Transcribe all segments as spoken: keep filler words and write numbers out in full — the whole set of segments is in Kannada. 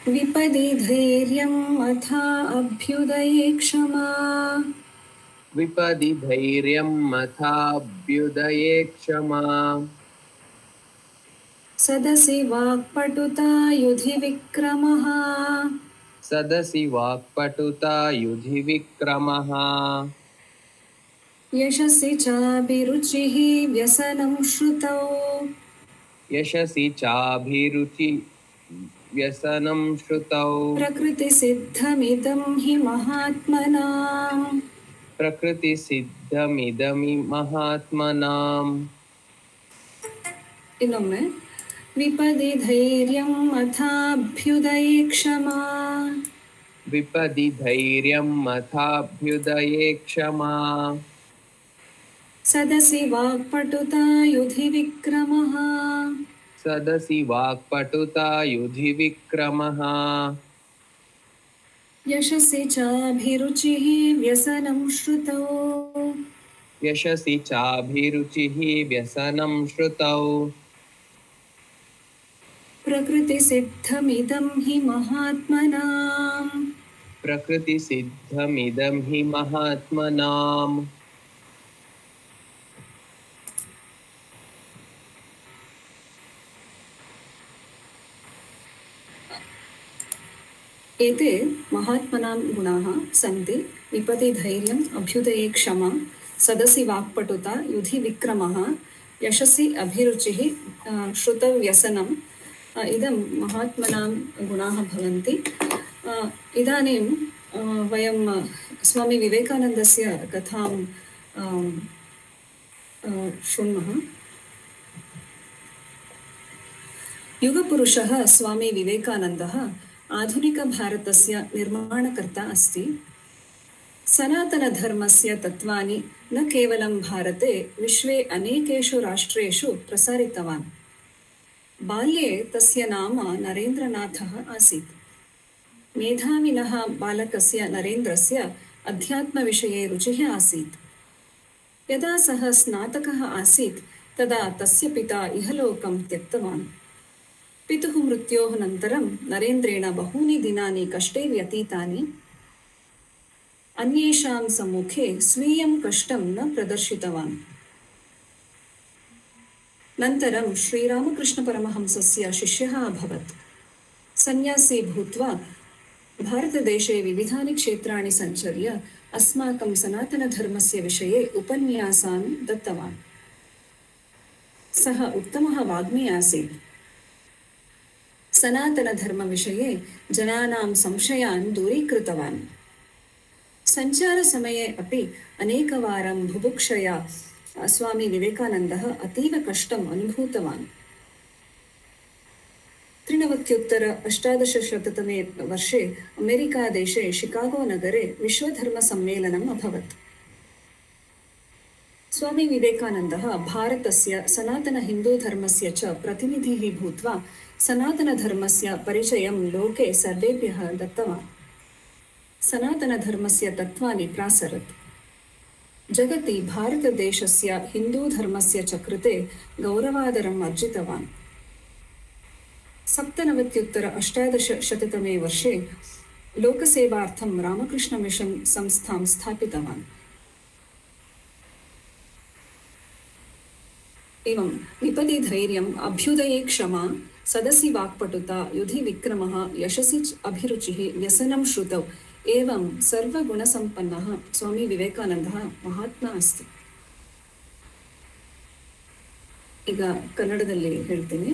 विपदि धैर्यम् अथा अभ्युदये क्षमा विपदि धैर्यम् अथाभ्युदये क्षमा सदसि वाक्पटुता युधि विक्रमः सदसि वाक्पटुता युधि विक्रमः यशसि चाभिरुचिः व्यसनं श्रुतौ यशसि चाभिरुचि व्यसनं श्रुतौ प्रकृतिसिद्धमिदं हि महात्मनाम् प्रकृतिसिद्धमिदमि महात्मनाम् ಇನ್ನೊಮ್ಮೆ विपदि धैर्यम् अथाभ्युदये क्षमा विपदि धैर्यम् अथाभ्युदये क्षमा सदसि वाक्पटुता युधि विक्रमः सदसि वाक्पटुता युधि विक्रमः यशसि चाभिरुचिः व्यसनं श्रुतौ यशसि चाभिरुचिः व्यसनं श्रुतौ प्रकृतिसिद्धमिदं हि महात्मनाम् प्रकृतिसिद्धमिदं हि महात्मनाम् एते महात्मनां गुणाः सन्ति विपदि धैर्यम् अभ्युदये क्षमा सदसि वाक्पटुता युधि विक्रमः यशसि अभिरुचिः श्रुतौ व्यसनम् इदं महात्मनां गुणाः भवन्ति। इदानीं वयं स्वामी विवेकानन्दस्य कथां शृण्मः। युगपुरुषः स्वामी विवेकानन्दः आधुनिकभारतस्य निर्माणकर्ता अस्ति। सनातनधर्मस्य तत्त्वानि न केवलं भारते विश्वे अनेकेषु राष्ट्रेषु प्रसारितवान्। बाल्ये तस्य नाम नरेन्द्रनाथः आसीत्। मेधाविनः बालकस्य नरेन्द्रस्य अध्यात्मविषये रुचिः आसीत्। यदा सः स्नातकः आसीत् तदा तस्य पिता इहलोकं त्यक्तवान्। पितुः मृत्योः अनन्तरं नरेन्द्रेण बहूनि दिनानि कष्टे व्यतीतानि। अन्येषां सम्मुखे स्वीयं कष्टं न प्रदर्शितवान्। नन्तरं श्रीरामकृष्णपरमहंसस्य शिष्यः अभवत्। सन्यासी भूत्वा भारतदेशे विविधानि क्षेत्राणि सञ्चर्य अस्माकं सनातनधर्मस्य विषये उपन्यासान् दत्तवान्। सः उत्तमः वाग्मी आसीत्। सनातनधर्मविषये जनानां संशयान् दूरीकृतवान्। सञ्चारसमये अपि अनेकवारं बुभुक्षया स्वामी विवेकानन्दः अतीव कष्टम् अनुभूतवान्। त्रिनवत्युत्तर अष्टादशशततमे वर्षे अमेरिकादेशे शिकागोनगरे विश्वधर्मसम्मेलनम् अभवत्। स्वामी विवेकानन्दः भारतस्य सनातनहिन्दूधर्मस्य च प्रतिनिधिः भूत्वा सनातनधर्मस्य परिचयं लोके सर्वेभ्यः दत्तवान्। सनातनधर्मस्य तत्त्वानि प्रासरत्। जगति भारतदेशस्य हिन्दूधर्मस्य च कृते गौरवादरम् अर्जितवान्। सप्तनवत्युत्तर अष्टादशशततमे वर्षे लोकसेवार्थं रामकृष्णमिशन् संस्थां स्थापितवान्। एवं विपदि धैर्यम् अभ्युदये क्षमा सदसि वाक्पटुता युधि विक्रमः यशसि अभिरुचिः व्यसनं श्रुतौ एवं सर्वगुणसम्पन्नः स्वामी विवेकानन्दः महात्मा अस्ति। ಈಗ ಕನ್ನಡದಲ್ಲಿ ಹೇಳ್ತೀನಿ.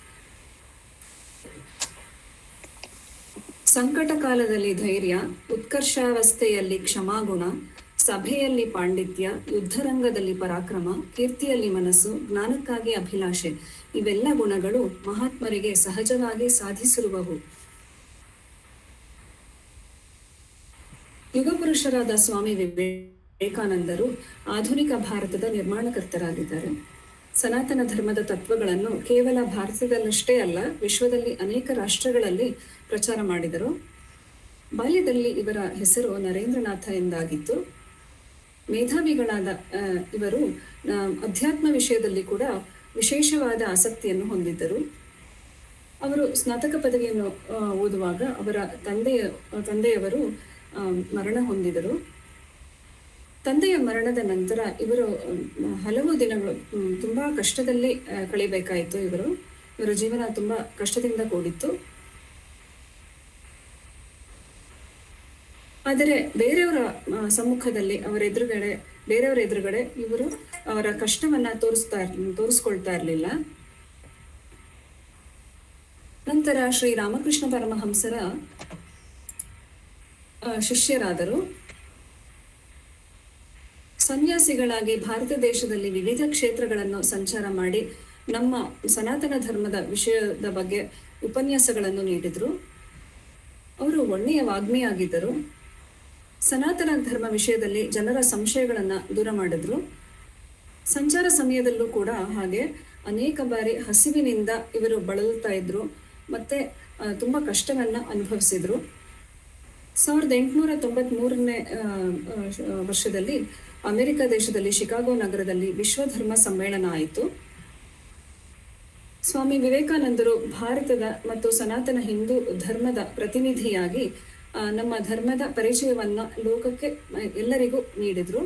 ಸಂಕಟ ಕಾಲದಲ್ಲಿ ಧೈರ್ಯ, ಉತ್ಕರ್ಷಾವಸ್ಥೆಯಲ್ಲಿ ಕ್ಷಮಾಗುಣ, ಸಭೆಯಲ್ಲಿ ಪಾಂಡಿತ್ಯ, ಯುದ್ಧರಂಗದಲ್ಲಿ ಪರಾಕ್ರಮ, ಕೀರ್ತಿಯಲ್ಲಿ ಮನಸ್ಸು, ಜ್ಞಾನಕ್ಕಾಗಿ ಅಭಿಲಾಷೆ ಇವೆಲ್ಲ ಗುಣಗಳು ಮಹಾತ್ಮರಿಗೆ ಸಹಜವಾಗಿ ಸಾಧಿಸಿರುವವು. ಯುಗಪುರುಷರಾದ ಸ್ವಾಮಿ ವಿವೇಕಾನಂದರು ಆಧುನಿಕ ಭಾರತದ ನಿರ್ಮಾಣಕರ್ತರಾಗಿದ್ದಾರೆ. ಸನಾತನ ಧರ್ಮದ ತತ್ವಗಳನ್ನು ಕೇವಲ ಭಾರತದಲ್ಲಷ್ಟೇ ಅಲ್ಲ, ವಿಶ್ವದಲ್ಲಿ ಅನೇಕ ರಾಷ್ಟ್ರಗಳಲ್ಲಿ ಪ್ರಚಾರ ಮಾಡಿದರು. ಬಾಲ್ಯದಲ್ಲಿ ಇವರ ಹೆಸರು ನರೇಂದ್ರನಾಥ ಎಂದಾಗಿತ್ತು. ಮೇಧಾವಿಗಳಾದ ಇವರು ಅಧ್ಯಾತ್ಮ ವಿಷಯದಲ್ಲಿ ಕೂಡ ವಿಶೇಷವಾದ ಆಸಕ್ತಿಯನ್ನು ಹೊಂದಿದ್ದರು. ಅವರು ಸ್ನಾತಕ ಪದವಿಯನ್ನು ಓದುವಾಗ ಅವರ ತಂದೆಯ ತಂದೆಯವರು ಮರಣ ಹೊಂದಿದರು. ತಂದೆಯ ಮರಣದ ನಂತರ ಇವರು ಹಲವು ದಿನಗಳು ತುಂಬ ಕಷ್ಟದಲ್ಲಿ ಕಳಿಬೇಕಾಯಿತು. ಇವರು ಇವರ ಜೀವನ ತುಂಬ ಕಷ್ಟದಿಂದ ಕೂಡಿತ್ತು. ಆದರೆ ಬೇರೆಯವರ ಸಮ್ಮುಖದಲ್ಲಿ ಅವರ ಎದುರುಗಡೆ ಬೇರೆಯವರ ಎದುರುಗಡೆ ಇವರು ಅವರ ಕಷ್ಟವನ್ನ ತೋರಿಸ್ತಾ ತೋರಿಸ್ಕೊಳ್ತಾ ಇರಲಿಲ್ಲ. ನಂತರ ಶ್ರೀ ರಾಮಕೃಷ್ಣ ಪರಮಹಂಸರ ಶಿಷ್ಯರಾದರು. ಸನ್ಯಾಸಿಗಳಾಗಿ ಭಾರತ ದೇಶದಲ್ಲಿ ವಿವಿಧ ಕ್ಷೇತ್ರಗಳನ್ನು ಸಂಚಾರ ಮಾಡಿ ನಮ್ಮ ಸನಾತನ ಧರ್ಮದ ವಿಷಯದ ಬಗ್ಗೆ ಉಪನ್ಯಾಸಗಳನ್ನು ನೀಡಿದರು. ಅವರು ಒಳ್ಳೆಯ ವಾಗ್ಮಿಯಾಗಿದ್ದರು. ಸನಾತನ ಧರ್ಮ ವಿಷಯದಲ್ಲಿ ಜನರ ಸಂಶಯಗಳನ್ನು ದೂರ ಮಾಡಿದ್ರು. ಸಂಚಾರ ಸಮಯದಲ್ಲೂ ಕೂಡ ಹಾಗೆ ಅನೇಕ ಬಾರಿ ಹಸಿವಿನಿಂದ ಇವರು ಬಳಲುತ್ತಾ ಇದ್ರು, ಮತ್ತೆ ತುಂಬ ಕಷ್ಟವನ್ನು ಅನುಭವಿಸಿದ್ರು. ಸಾವಿರದ ಎಂಟುನೂರ ತೊಂಬತ್ಮೂರನೇ ವರ್ಷದಲ್ಲಿ ಅಮೆರಿಕ ದೇಶದಲ್ಲಿ ಶಿಕಾಗೋ ನಗರದಲ್ಲಿ ವಿಶ್ವಧರ್ಮ ಸಮ್ಮೇಳನ ಆಯಿತು. ಸ್ವಾಮಿ ವಿವೇಕಾನಂದರು ಭಾರತದ ಮತ್ತು ಸನಾತನ ಹಿಂದೂ ಧರ್ಮದ ಪ್ರತಿನಿಧಿಯಾಗಿ ನಮ್ಮ ಧರ್ಮದ ಪರಿಚಯವನ್ನ ಲೋಕಕ್ಕೆ ಎಲ್ಲರಿಗೂ ನೀಡಿದ್ರು.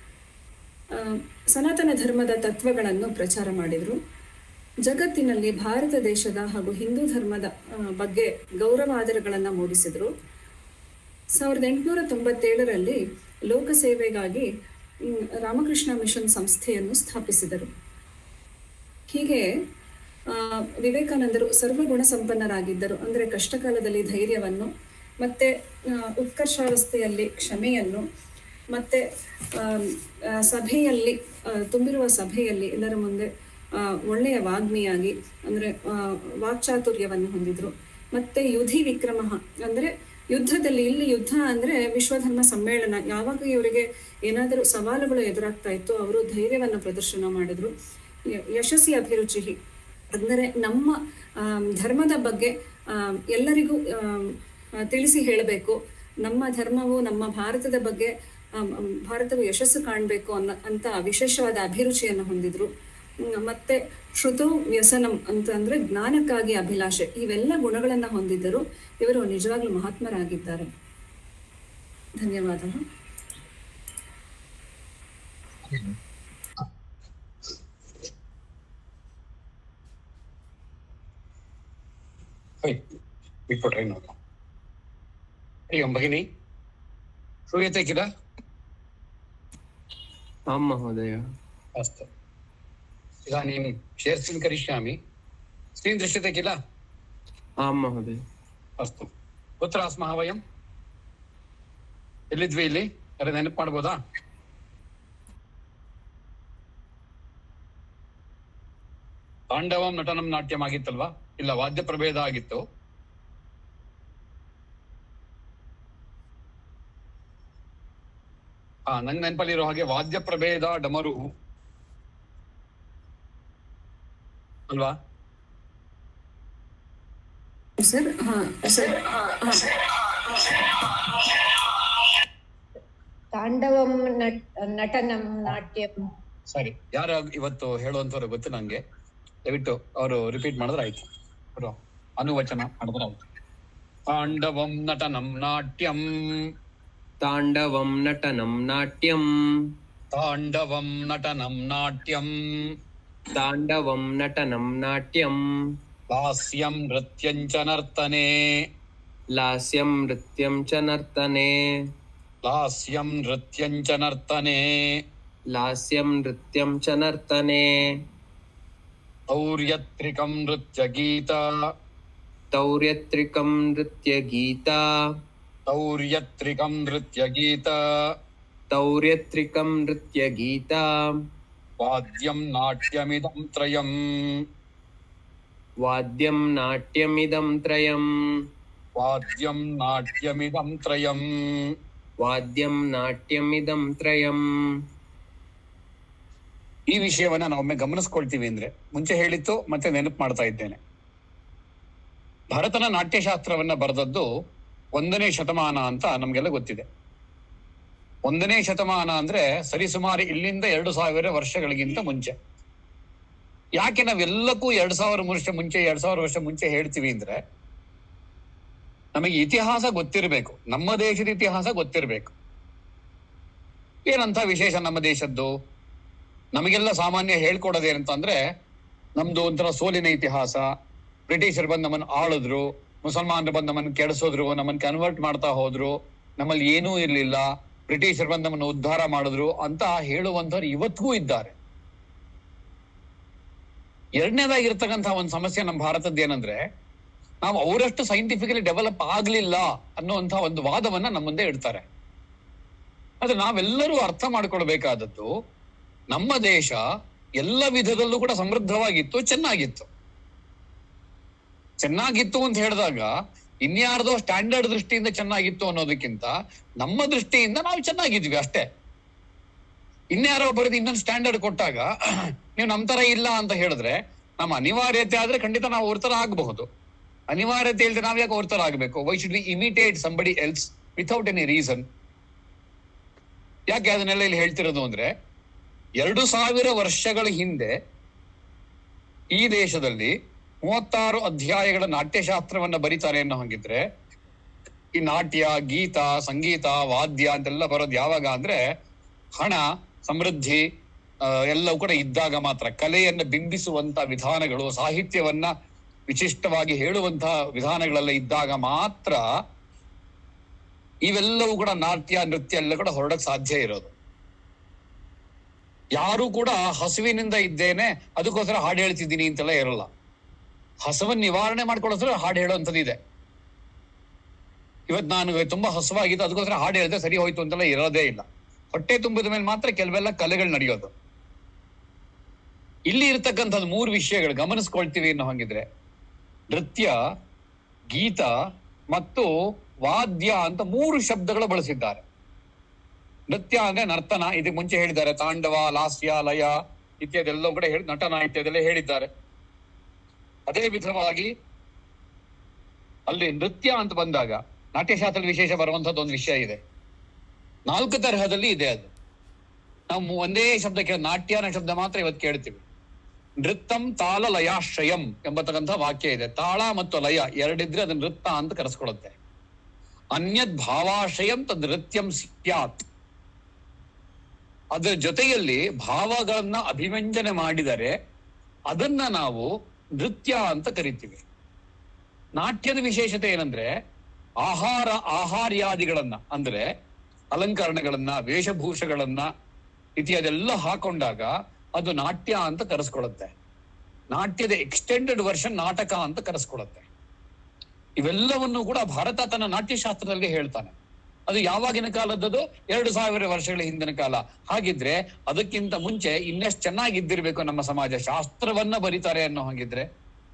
ಸನಾತನ ಧರ್ಮದ ತತ್ವಗಳನ್ನು ಪ್ರಚಾರ ಮಾಡಿದ್ರು. ಜಗತ್ತಿನಲ್ಲಿ ಭಾರತ ದೇಶದ ಹಾಗೂ ಹಿಂದೂ ಧರ್ಮದ ಬಗ್ಗೆ ಗೌರವಾದರಗಳನ್ನು ಮೂಡಿಸಿದ್ರು. ಸಾವಿರದ ಎಂಟುನೂರ ತೊಂಬತ್ತೇಳರಲ್ಲಿ ಲೋಕಸೇವೆಗಾಗಿ ರಾಮಕೃಷ್ಣ ಮಿಷನ್ ಸಂಸ್ಥೆಯನ್ನು ಸ್ಥಾಪಿಸಿದರು. ಹೀಗೆ ವಿವೇಕಾನಂದರು ಸರ್ವಗುಣ ಸಂಪನ್ನರಾಗಿದ್ದರು. ಅಂದರೆ ಕಷ್ಟಕಾಲದಲ್ಲಿ ಧೈರ್ಯವನ್ನು, ಮತ್ತೆ ಉತ್ಕರ್ಷಾವಸ್ಥೆಯಲ್ಲಿ ಕ್ಷಮೆಯನ್ನು, ಮತ್ತೆ ಸಭೆಯಲ್ಲಿ ತುಂಬಿರುವ ಸಭೆಯಲ್ಲಿ ಎಲ್ಲರ ಮುಂದೆ ಒಳ್ಳೆಯ ವಾಗ್ಮಿಯಾಗಿ ಅಂದರೆ ವಾಕ್ಚಾತುರ್ಯವನ್ನು ಹೊಂದಿದ್ರು. ಮತ್ತೆ ಯುಧಿ ವಿಕ್ರಮ ಅಂದರೆ ಯುದ್ಧದಲ್ಲಿ, ಇಲ್ಲಿ ಯುದ್ಧ ಅಂದರೆ ವಿಶ್ವಧರ್ಮ ಸಮ್ಮೇಳನ, ಯಾವಾಗ ಇವರಿಗೆ ಏನಾದರೂ ಸವಾಲುಗಳು ಎದುರಾಗ್ತಾ ಇತ್ತು ಅವರು ಧೈರ್ಯವನ್ನು ಪ್ರದರ್ಶನ ಮಾಡಿದ್ರು. ಯಶಸ್ವಿ ಅಭಿರುಚಿ ಅಂದರೆ ನಮ್ಮ ಧರ್ಮದ ಬಗ್ಗೆ ಎಲ್ಲರಿಗೂ ತಿಳಿಸಿ ಹೇಳಬೇಕು, ನಮ್ಮ ಧರ್ಮವು ನಮ್ಮ ಭಾರತದ ಬಗ್ಗೆ ಭಾರತವು ಯಶಸ್ಸು ಕಾಣಬೇಕು ಅನ್ನೋ ಅಂತ ವಿಶೇಷವಾದ ಅಭಿರುಚಿಯನ್ನು ಹೊಂದಿದ್ರು. ಮತ್ತೆ ಶ್ರುತೋ ವ್ಯಸನಂ ಅಂತ ಅಂದ್ರೆ ಜ್ಞಾನಕ್ಕಾಗಿ ಅಭಿಲಾಷೆ, ಇವೆಲ್ಲ ಗುಣಗಳನ್ನ ಹೊಂದಿದ್ದರು. ಇವರು ನಿಜವಾಗ್ಲೂ ಮಹಾತ್ಮರಾಗಿದ್ದಾರೆ. ಧನ್ಯವಾದ. बिट्बिट्रे नोडु हरि ओं भगिनी श्रूयते किल? आं महोदय। अस्तु, इदानीं शेर् स्क्रीन् करिष्यामि. स्क्रीन् दृश्यते किल? आं महोदय। अस्तु, कुत्र स्मः वयं? एल्लिद्वी इल्लि? याराद्रू नेनपु माडಬಹುದಾ? ತಾಂಡವಂ ನಟನಂ ನಾಟ್ಯಂ ಆಗಿತ್ತಲ್ವಾ? ಇಲ್ಲ, ವಾದ್ಯ ಪ್ರಭೇದ ಆಗಿತ್ತು. ಹಾ, ನಂಗೆ ನೆನಪಲ್ಲಿರೋ ಹಾಗೆ ವಾದ್ಯ ಪ್ರಭೇದ ಡಮರು ಅಲ್ವಾ? ಸರ್ ಸರ್ ತಾಂಡವಂ ನಟನಂ ನಾಟ್ಯಂ. ಸರಿ, ಯಾರು ಇವತ್ತು ಹೇಳುವಂತವ್ರು ಗೊತ್ತು ನಂಗೆ. ದಯವಿಟ್ಟು ಅವರು ರಿಪೀಟ್ ಮಾಡಿದ್ರೆ ಆಯ್ತು, ಅವರು ಅನುವಚನ ಮಾಡಿದ್ರೆ ಆಯ್ತು. ತಾಂಡವಂ ನಟನಂ ನಾಟ್ಯಂ, ತಾಂಡವಂ ನಟನಂ ನಾಟ್ಯಂ, ತಾಂಡವಂ ನಟನಂ ನಾಟ್ಯಂ, ತಾಂಡವಂ ನಟನಂ ನಾಟ್ಯಂ, ಲಾಸ್ಯಂ ನೃತ್ಯಂ ಚ ನರ್ತನೆ, ಲಾಸ್ಯಂ ನೃತ್ಯಂ ಚ ನರ್ತನೆ, ಲಾಸ್ಯಂ ನೃತ್ಯಂ ಚ ನರ್ತನೆ, ಲಾಸ್ಯಂ ನೃತ್ಯಂ ಚ ನರ್ತನೆ, ತೌರ್ಯತ್ರಿಕಂ ನೃತ್ಯ ಗೀತ, ತೌರ್ಯತ್ರಿಕಂ ನೃತ್ಯ ಗೀತ, ತೌರ್ಯತ್ರಿಕಂ ನೃತ್ಯ ಗೀತ, ತೌರ್ಯತ್ರಿಕಂ ನೃತ್ಯ ಗೀತ, ವಾದ್ಯಂ ನಾಟ್ಯಮಿದಂ ತ್ರಯಂ, ವಾದ್ಯಂ ನಾಟ್ಯಮಿದಂ ತ್ರಯಂ, ವಾದ್ಯಂ ನಾಟ್ಯಮಿದಂ ತ್ರಯಂ, ವಾದ್ಯಂ ನಾಟ್ಯಮಿದಂ ತ್ರಯಂ. ಈ ವಿಷಯವನ್ನ ನಾವೊಮ್ಮೆ ಗಮನಿಸ್ಕೊಳ್ತೀವಿ ಅಂದ್ರೆ, ಮುಂಚೆ ಹೇಳಿತ್ತು ಮತ್ತೆ ನೆನಪು ಮಾಡ್ತಾ ಇದ್ದೇನೆ. ಭರತನ ನಾಟ್ಯಶಾಸ್ತ್ರವನ್ನ ಬರೆದದ್ದು ಒಂದನೇ ಶತಮಾನ ಅಂತ ನಮ್ಗೆಲ್ಲ ಗೊತ್ತಿದೆ. ಒಂದನೇ ಶತಮಾನ ಅಂದ್ರೆ ಸರಿಸುಮಾರು ಇಲ್ಲಿಂದ ಎರಡು ಸಾವಿರ ವರ್ಷಗಳಿಗಿಂತ ಮುಂಚೆ. ಯಾಕೆ ನಾವೆಲ್ಲಕ್ಕೂ ಎರಡ್ ಸಾವಿರ ವರ್ಷ ಮುಂಚೆ ಎರಡ್ ಸಾವಿರ ವರ್ಷ ಮುಂಚೆ ಹೇಳ್ತೀವಿ ಅಂದ್ರೆ ನಮಗೆ ಇತಿಹಾಸ ಗೊತ್ತಿರಬೇಕು, ನಮ್ಮ ದೇಶದ ಇತಿಹಾಸ ಗೊತ್ತಿರಬೇಕು. ಏನಂತ ವಿಶೇಷ ನಮ್ಮ ದೇಶದ್ದು? ನಮಗೆಲ್ಲ ಸಾಮಾನ್ಯ ಹೇಳ್ಕೊಡೋದೇನಂತಂದ್ರೆ ನಮ್ದು ಒಂಥರ ಸೋಲಿನ ಇತಿಹಾಸ. ಬ್ರಿಟಿಷರು ಬಂದು ನಮ್ಮನ್ನು ಆಳಿದ್ರು, ಮುಸಲ್ಮಾನರು ಬಂದು ನಮ್ಮನ್ನು ಕೆಡಿಸಿದ್ರು, ನಮ್ಮನ್ನು ಕನ್ವರ್ಟ್ ಮಾಡ್ತಾ ಹೋದ್ರು, ನಮ್ಮಲ್ಲಿ ಏನೂ ಇರ್ಲಿಲ್ಲ, ಬ್ರಿಟಿಷರು ಬಂದು ನಮ್ಮನ್ನು ಉದ್ಧಾರ ಮಾಡಿದ್ರು ಅಂತ ಹೇಳುವಂತವ್ರು ಇವತ್ತಿಗೂ ಇದ್ದಾರೆ. ಎರಡನೇದಾಗಿರ್ತಕ್ಕಂಥ ಒಂದು ಸಮಸ್ಯೆ ನಮ್ಮ ಭಾರತದ ಏನಂದ್ರೆ ನಾವು ಅವರಷ್ಟು ಸೈಂಟಿಫಿಕಲಿ ಡೆವಲಪ್ ಆಗ್ಲಿಲ್ಲ ಅನ್ನುವಂತಹ ಒಂದು ವಾದವನ್ನ ನಮ್ಮ ಮುಂದೆ ಇಡ್ತಾರೆ. ಆದ್ರೆ ನಾವೆಲ್ಲರೂ ಅರ್ಥ ಮಾಡ್ಕೊಳ್ಬೇಕಾದದ್ದು ನಮ್ಮ ದೇಶ ಎಲ್ಲ ವಿಧದಲ್ಲೂ ಕೂಡ ಸಮೃದ್ಧವಾಗಿತ್ತು, ಚೆನ್ನಾಗಿತ್ತು. ಚೆನ್ನಾಗಿತ್ತು ಅಂತ ಹೇಳಿದಾಗ ಇನ್ಯಾರ್ದೋ ಸ್ಟ್ಯಾಂಡರ್ಡ್ ದೃಷ್ಟಿಯಿಂದ ಚೆನ್ನಾಗಿತ್ತು ಅನ್ನೋದಕ್ಕಿಂತ ನಮ್ಮ ದೃಷ್ಟಿಯಿಂದ ನಾವು ಚೆನ್ನಾಗಿದ್ವಿ ಅಷ್ಟೇ. ಇನ್ಯಾರೋ ಬರೆದು ಇನ್ನೊಂದು ಸ್ಟ್ಯಾಂಡರ್ಡ್ ಕೊಟ್ಟಾಗ ನೀವು ನಮ್ ತರ ಇಲ್ಲ ಅಂತ ಹೇಳಿದ್ರೆ ನಮ್ಮ ಅನಿವಾರ್ಯತೆ ಆದ್ರೆ ಖಂಡಿತ ನಾವು ಅವ್ರ ತರ ಆಗಬಹುದು. ಅನಿವಾರ್ಯತೆ ಇಲ್ಲದೆ ನಾವ್ ಯಾಕೆ ಅವ್ರ ತರ ಆಗ್ಬೇಕು? Why should we imitate somebody else without any reason? ಯಾಕೆ ಅದನ್ನೆಲ್ಲ ಇಲ್ಲಿ ಹೇಳ್ತಿರೋದು ಅಂದ್ರೆ ಎರಡು ಸಾವಿರ ವರ್ಷಗಳ ಹಿಂದೆ ಈ ದೇಶದಲ್ಲಿ ಮೂವತ್ತಾರು ಅಧ್ಯಾಯಗಳ ನಾಟ್ಯಶಾಸ್ತ್ರವನ್ನ ಬರೀತಾರೆ ಅನ್ನೋ ಹಾಗಿದ್ರೆ ಈ ನಾಟ್ಯ, ಗೀತ, ಸಂಗೀತ, ವಾದ್ಯ ಅಂತೆಲ್ಲ ಬರೋದು ಯಾವಾಗ ಅಂದ್ರೆ ಹಣ, ಸಮೃದ್ಧಿ ಎಲ್ಲವೂ ಕೂಡ ಇದ್ದಾಗ ಮಾತ್ರ. ಕಲೆಯನ್ನ ಬಿಂಬಿಸುವಂತ ವಿಧಾನಗಳು, ಸಾಹಿತ್ಯವನ್ನ ವಿಶಿಷ್ಟವಾಗಿ ಹೇಳುವಂತಹ ವಿಧಾನಗಳೆಲ್ಲ ಇದ್ದಾಗ ಮಾತ್ರ ಇವೆಲ್ಲವೂ ಕೂಡ ನಾಟ್ಯ, ನೃತ್ಯ ಎಲ್ಲ ಕೂಡ ಹೊರಡಕ್ ಸಾಧ್ಯ ಇರೋದು. ಯಾರು ಕೂಡ ಹಸುವಿನಿಂದ ಇದ್ದೇನೆ ಅದಕ್ಕೋಸ್ಕರ ಹಾಡು ಹೇಳ್ತಿದ್ದೀನಿ ಅಂತೆಲ್ಲ ಇರಲ್ಲ. ಹಸುವನ್ನ ನಿವಾರಣೆ ಮಾಡ್ಕೊಳ್ಳೋಸ್ಕರ ಹಾಡು ಹೇಳೋಂಥದ್ದು ಇದೆ. ಇವತ್ ನಾನು ತುಂಬಾ ಹಸುವಾಗಿದ್ದು ಅದಕ್ಕೋಸ್ಕರ ಹಾಡು ಹೇಳಿದ್ರೆ ಸರಿ ಹೋಯ್ತು ಅಂತೆಲ್ಲ ಇರೋದೇ ಇಲ್ಲ. ಹೊಟ್ಟೆ ತುಂಬಿದ ಮೇಲೆ ಮಾತ್ರ ಕೆಲವೆಲ್ಲ ಕಲೆಗಳು ನಡೆಯೋದು. ಇಲ್ಲಿ ಇರ್ತಕ್ಕಂಥದ್ದು ಮೂರು ವಿಷಯಗಳು ಗಮನಿಸ್ಕೊಳ್ತೀವಿ ಅನ್ನೋ ಹಾಗಿದ್ರೆ ನೃತ್ಯ, ಗೀತ ಮತ್ತು ವಾದ್ಯ ಅಂತ ಮೂರು ಶಬ್ದಗಳು ಬಳಸಿದ್ದಾರೆ. ನೃತ್ಯ ಅಂದ್ರೆ ನರ್ತನ, ಇದಕ್ಕೆ ಮುಂಚೆ ಹೇಳಿದ್ದಾರೆ. ತಾಂಡವ, ಲಾಸ್ಯ, ಲಯ ಇತ್ಯಾದಿ ಎಲ್ಲವೂ ಕೂಡ ಹೇಳಿ ನಟನ ಇತ್ಯಾದೆಲ್ಲ ಹೇಳಿದ್ದಾರೆ. ಅದೇ ವಿಧವಾಗಿ ಅಲ್ಲಿ ನೃತ್ಯ ಅಂತ ಬಂದಾಗ ನಾಟ್ಯಶಾಸ್ತ್ರದ ವಿಶೇಷ ಬರುವಂತದ್ದು ಒಂದು ವಿಷಯ ಇದೆ. ನಾಲ್ಕು ತರಹದಲ್ಲಿ ಇದೆ ಅದು. ನಾವು ಒಂದೇ ಶಬ್ದಕ್ಕೆ ನಾಟ್ಯ ಅನ್ನೋ ಶಬ್ದ ಮಾತ್ರ ಇವತ್ತು ಕೇಳ್ತೀವಿ. ನೃತ್ತಂ ತಾಳ ಲಯಾಶ್ರಯಂ ಎಂಬತಕ್ಕಂಥ ವಾಕ್ಯ ಇದೆ. ತಾಳ ಮತ್ತು ಲಯ ಎರಡಿದ್ರೆ ಅದು ನೃತ್ಯ ಅಂತ ಕರೆಸ್ಕೊಳುತ್ತೆ. ಅನ್ಯದ್ ಭಾವಾಶ್ರಯಂ ತದ್ ನೃತ್ಯಂ ಸ್ಯಾತ್. ಅದರ ಜೊತೆಯಲ್ಲಿ ಭಾವಗಳನ್ನ ಅಭಿವ್ಯಂಜನೆ ಮಾಡಿದರೆ ಅದನ್ನ ನಾವು ನೃತ್ಯ ಅಂತ ಕರಿತೀವಿ. ನಾಟ್ಯದ ವಿಶೇಷತೆ ಏನಂದ್ರೆ ಆಹಾರ ಆಹಾರ್ಯಾದಿಗಳನ್ನ ಅಂದ್ರೆ ಅಲಂಕರಣಗಳನ್ನ, ವೇಷಭೂಷಗಳನ್ನ ಇತ್ಯಾದೆಲ್ಲ ಹಾಕೊಂಡಾಗ ಅದು ನಾಟ್ಯ ಅಂತ ಕರೆಸ್ಕೊಳುತ್ತೆ. ನಾಟ್ಯದ ಎಕ್ಸ್ಟೆಂಡೆಡ್ ವರ್ಷನ್ ನಾಟಕ ಅಂತ ಕರೆಸ್ಕೊಳುತ್ತೆ. ಇವೆಲ್ಲವನ್ನು ಕೂಡ ಭಾರತ ತನ್ನ ನಾಟ್ಯಶಾಸ್ತ್ರದಲ್ಲಿ ಹೇಳ್ತಾನೆ. ಅದು ಯಾವಾಗಿನ ಕಾಲದ್ದು? ಎರಡು ಸಾವಿರ ವರ್ಷಗಳ ಹಿಂದಿನ ಕಾಲ. ಹಾಗಿದ್ರೆ ಅದಕ್ಕಿಂತ ಮುಂಚೆ ಇನ್ನೆಷ್ಟು ಚೆನ್ನಾಗಿದ್ದಿರ್ಬೇಕು ನಮ್ಮ ಸಮಾಜ, ಶಾಸ್ತ್ರವನ್ನ ಬರೀತಾರೆ ಅನ್ನೋ ಹಾಗಿದ್ರೆ.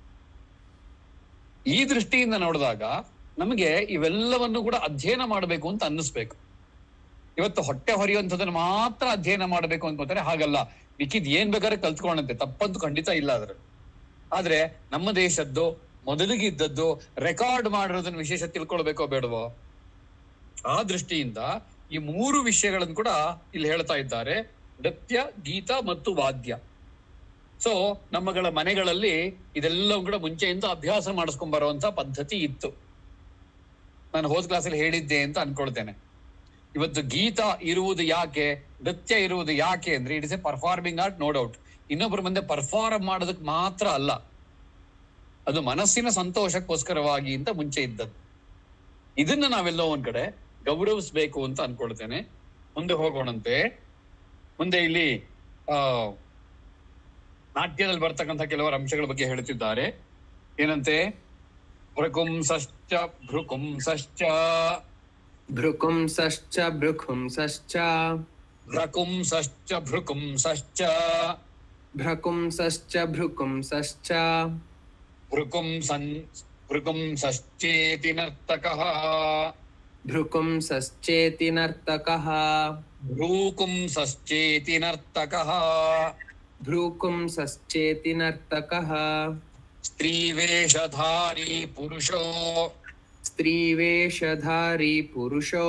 ಈ ದೃಷ್ಟಿಯಿಂದ ನೋಡಿದಾಗ ನಮಗೆ ಇವೆಲ್ಲವನ್ನು ಕೂಡ ಅಧ್ಯಯನ ಮಾಡಬೇಕು ಅಂತ ಅನ್ನಿಸ್ಬೇಕು. ಇವತ್ತು ಹೊಟ್ಟೆ ಹೊರೆಯುವಂಥದನ್ನ ಮಾತ್ರ ಅಧ್ಯಯನ ಮಾಡಬೇಕು ಅನ್ಕೋತಾರೆ. ಹಾಗಲ್ಲ, ಮಿಕ್ಕಿದ್ ಏನ್ ಬೇಕಾದ್ರೆ ಕಲ್ತ್ಕೊಂಡಂತೆ, ತಪ್ಪಂತೂ ಖಂಡಿತ ಇಲ್ಲ ಅದ್ರಲ್ಲಿ. ಆದ್ರೆ ನಮ್ಮ ದೇಶದ್ದು ಮೊದಲಿಗೆ ಇದ್ದದ್ದು ರೆಕಾರ್ಡ್ ಮಾಡಿರೋದನ್ನ ವಿಶೇಷ ತಿಳ್ಕೊಳ್ಬೇಕೋ ಬೇಡವೋ? ಆ ದೃಷ್ಟಿಯಿಂದ ಈ ಮೂರು ವಿಷಯಗಳನ್ನು ಕೂಡ ಇಲ್ಲಿ ಹೇಳ್ತಾ ಇದ್ದಾರೆ, ನೃತ್ಯ, ಗೀತ ಮತ್ತು ವಾದ್ಯ. ಸೊ ನಮ್ಮಗಳ ಮನೆಗಳಲ್ಲಿ ಇದೆಲ್ಲವೂ ಕೂಡ ಮುಂಚೆಯಿಂದ ಅಭ್ಯಾಸ ಮಾಡಿಸ್ಕೊಂಡ್ ಬರುವಂತ ಪದ್ಧತಿ ಇತ್ತು. ನಾನು ಹೋದ ಕ್ಲಾಸಲ್ಲಿ ಹೇಳಿದ್ದೆ ಅಂತ ಅನ್ಕೊಳ್ತೇನೆ. ಇವತ್ತು ಗೀತ ಇರುವುದು ಯಾಕೆ, ನೃತ್ಯ ಇರುವುದು ಯಾಕೆ ಅಂದ್ರೆ it is a performing art, no doubt. ಇನ್ನೊಬ್ಬರ ಮುಂದೆ ಪರ್ಫಾರ್ಮ್ ಮಾಡೋದಕ್ಕೆ ಮಾತ್ರ ಅಲ್ಲ, ಅದು ಮನಸ್ಸಿನ ಸಂತೋಷಕ್ಕೋಸ್ಕರವಾಗಿ ಅಂತ ಮುಂಚೆ ಇದ್ದದ್ದು. ಇದನ್ನ ನಾವೆಲ್ಲೋ ಒಂದ್ ಕಡೆ ಗೌರವಿಸ್ಬೇಕು ಅಂತ ಅನ್ಕೊಳ್ತೇನೆ. ಮುಂದೆ ಹೋಗೋಣಂತೆ. ಮುಂದೆ ಇಲ್ಲಿ ಆ ನಾಟ್ಯದಲ್ಲಿ ಬರ್ತಕ್ಕಂಥ ಕೆಲವರ ಅಂಶಗಳ ಬಗ್ಗೆ ಹೇಳ್ತಿದ್ದಾರೆ. ಏನಂತೆ? ಭೃಕುಂಸಶ್ಚ ಭೃಕುಂಸಶ್ಚ ಭೃಕುಂಸಶ್ಚ ಭೃಕುಂಸಶ್ಚ ಭೃಕುಂಸಶ್ಚ ಭೃಕುಂಸಶ್ಚ ಭೃಕುಂಸಶ್ಚ ಭೃಕುಂಸಶ್ಚ ಭೃಕುಂಸನ್ ಭೃಕುಂಸಶ್ಚೇತಿ ನರ್ತಕಃ ಭೃಕುಂಸಶ್ಚೇತಿ ನರ್ತಕಃ ಭ್ರೂಕುಂಸಶ್ಚೇತಿ ನರ್ತಕಃ ಭ್ರೂಕುಂಸಶ್ಚೇತಿ ನರ್ತಕಃ ಸ್ತ್ರೀವೇಷಧಾರಿ ಪುರುಷೋ ಸ್ತ್ರೀವೇಷಧಾರಿ ಪುರುಷೋ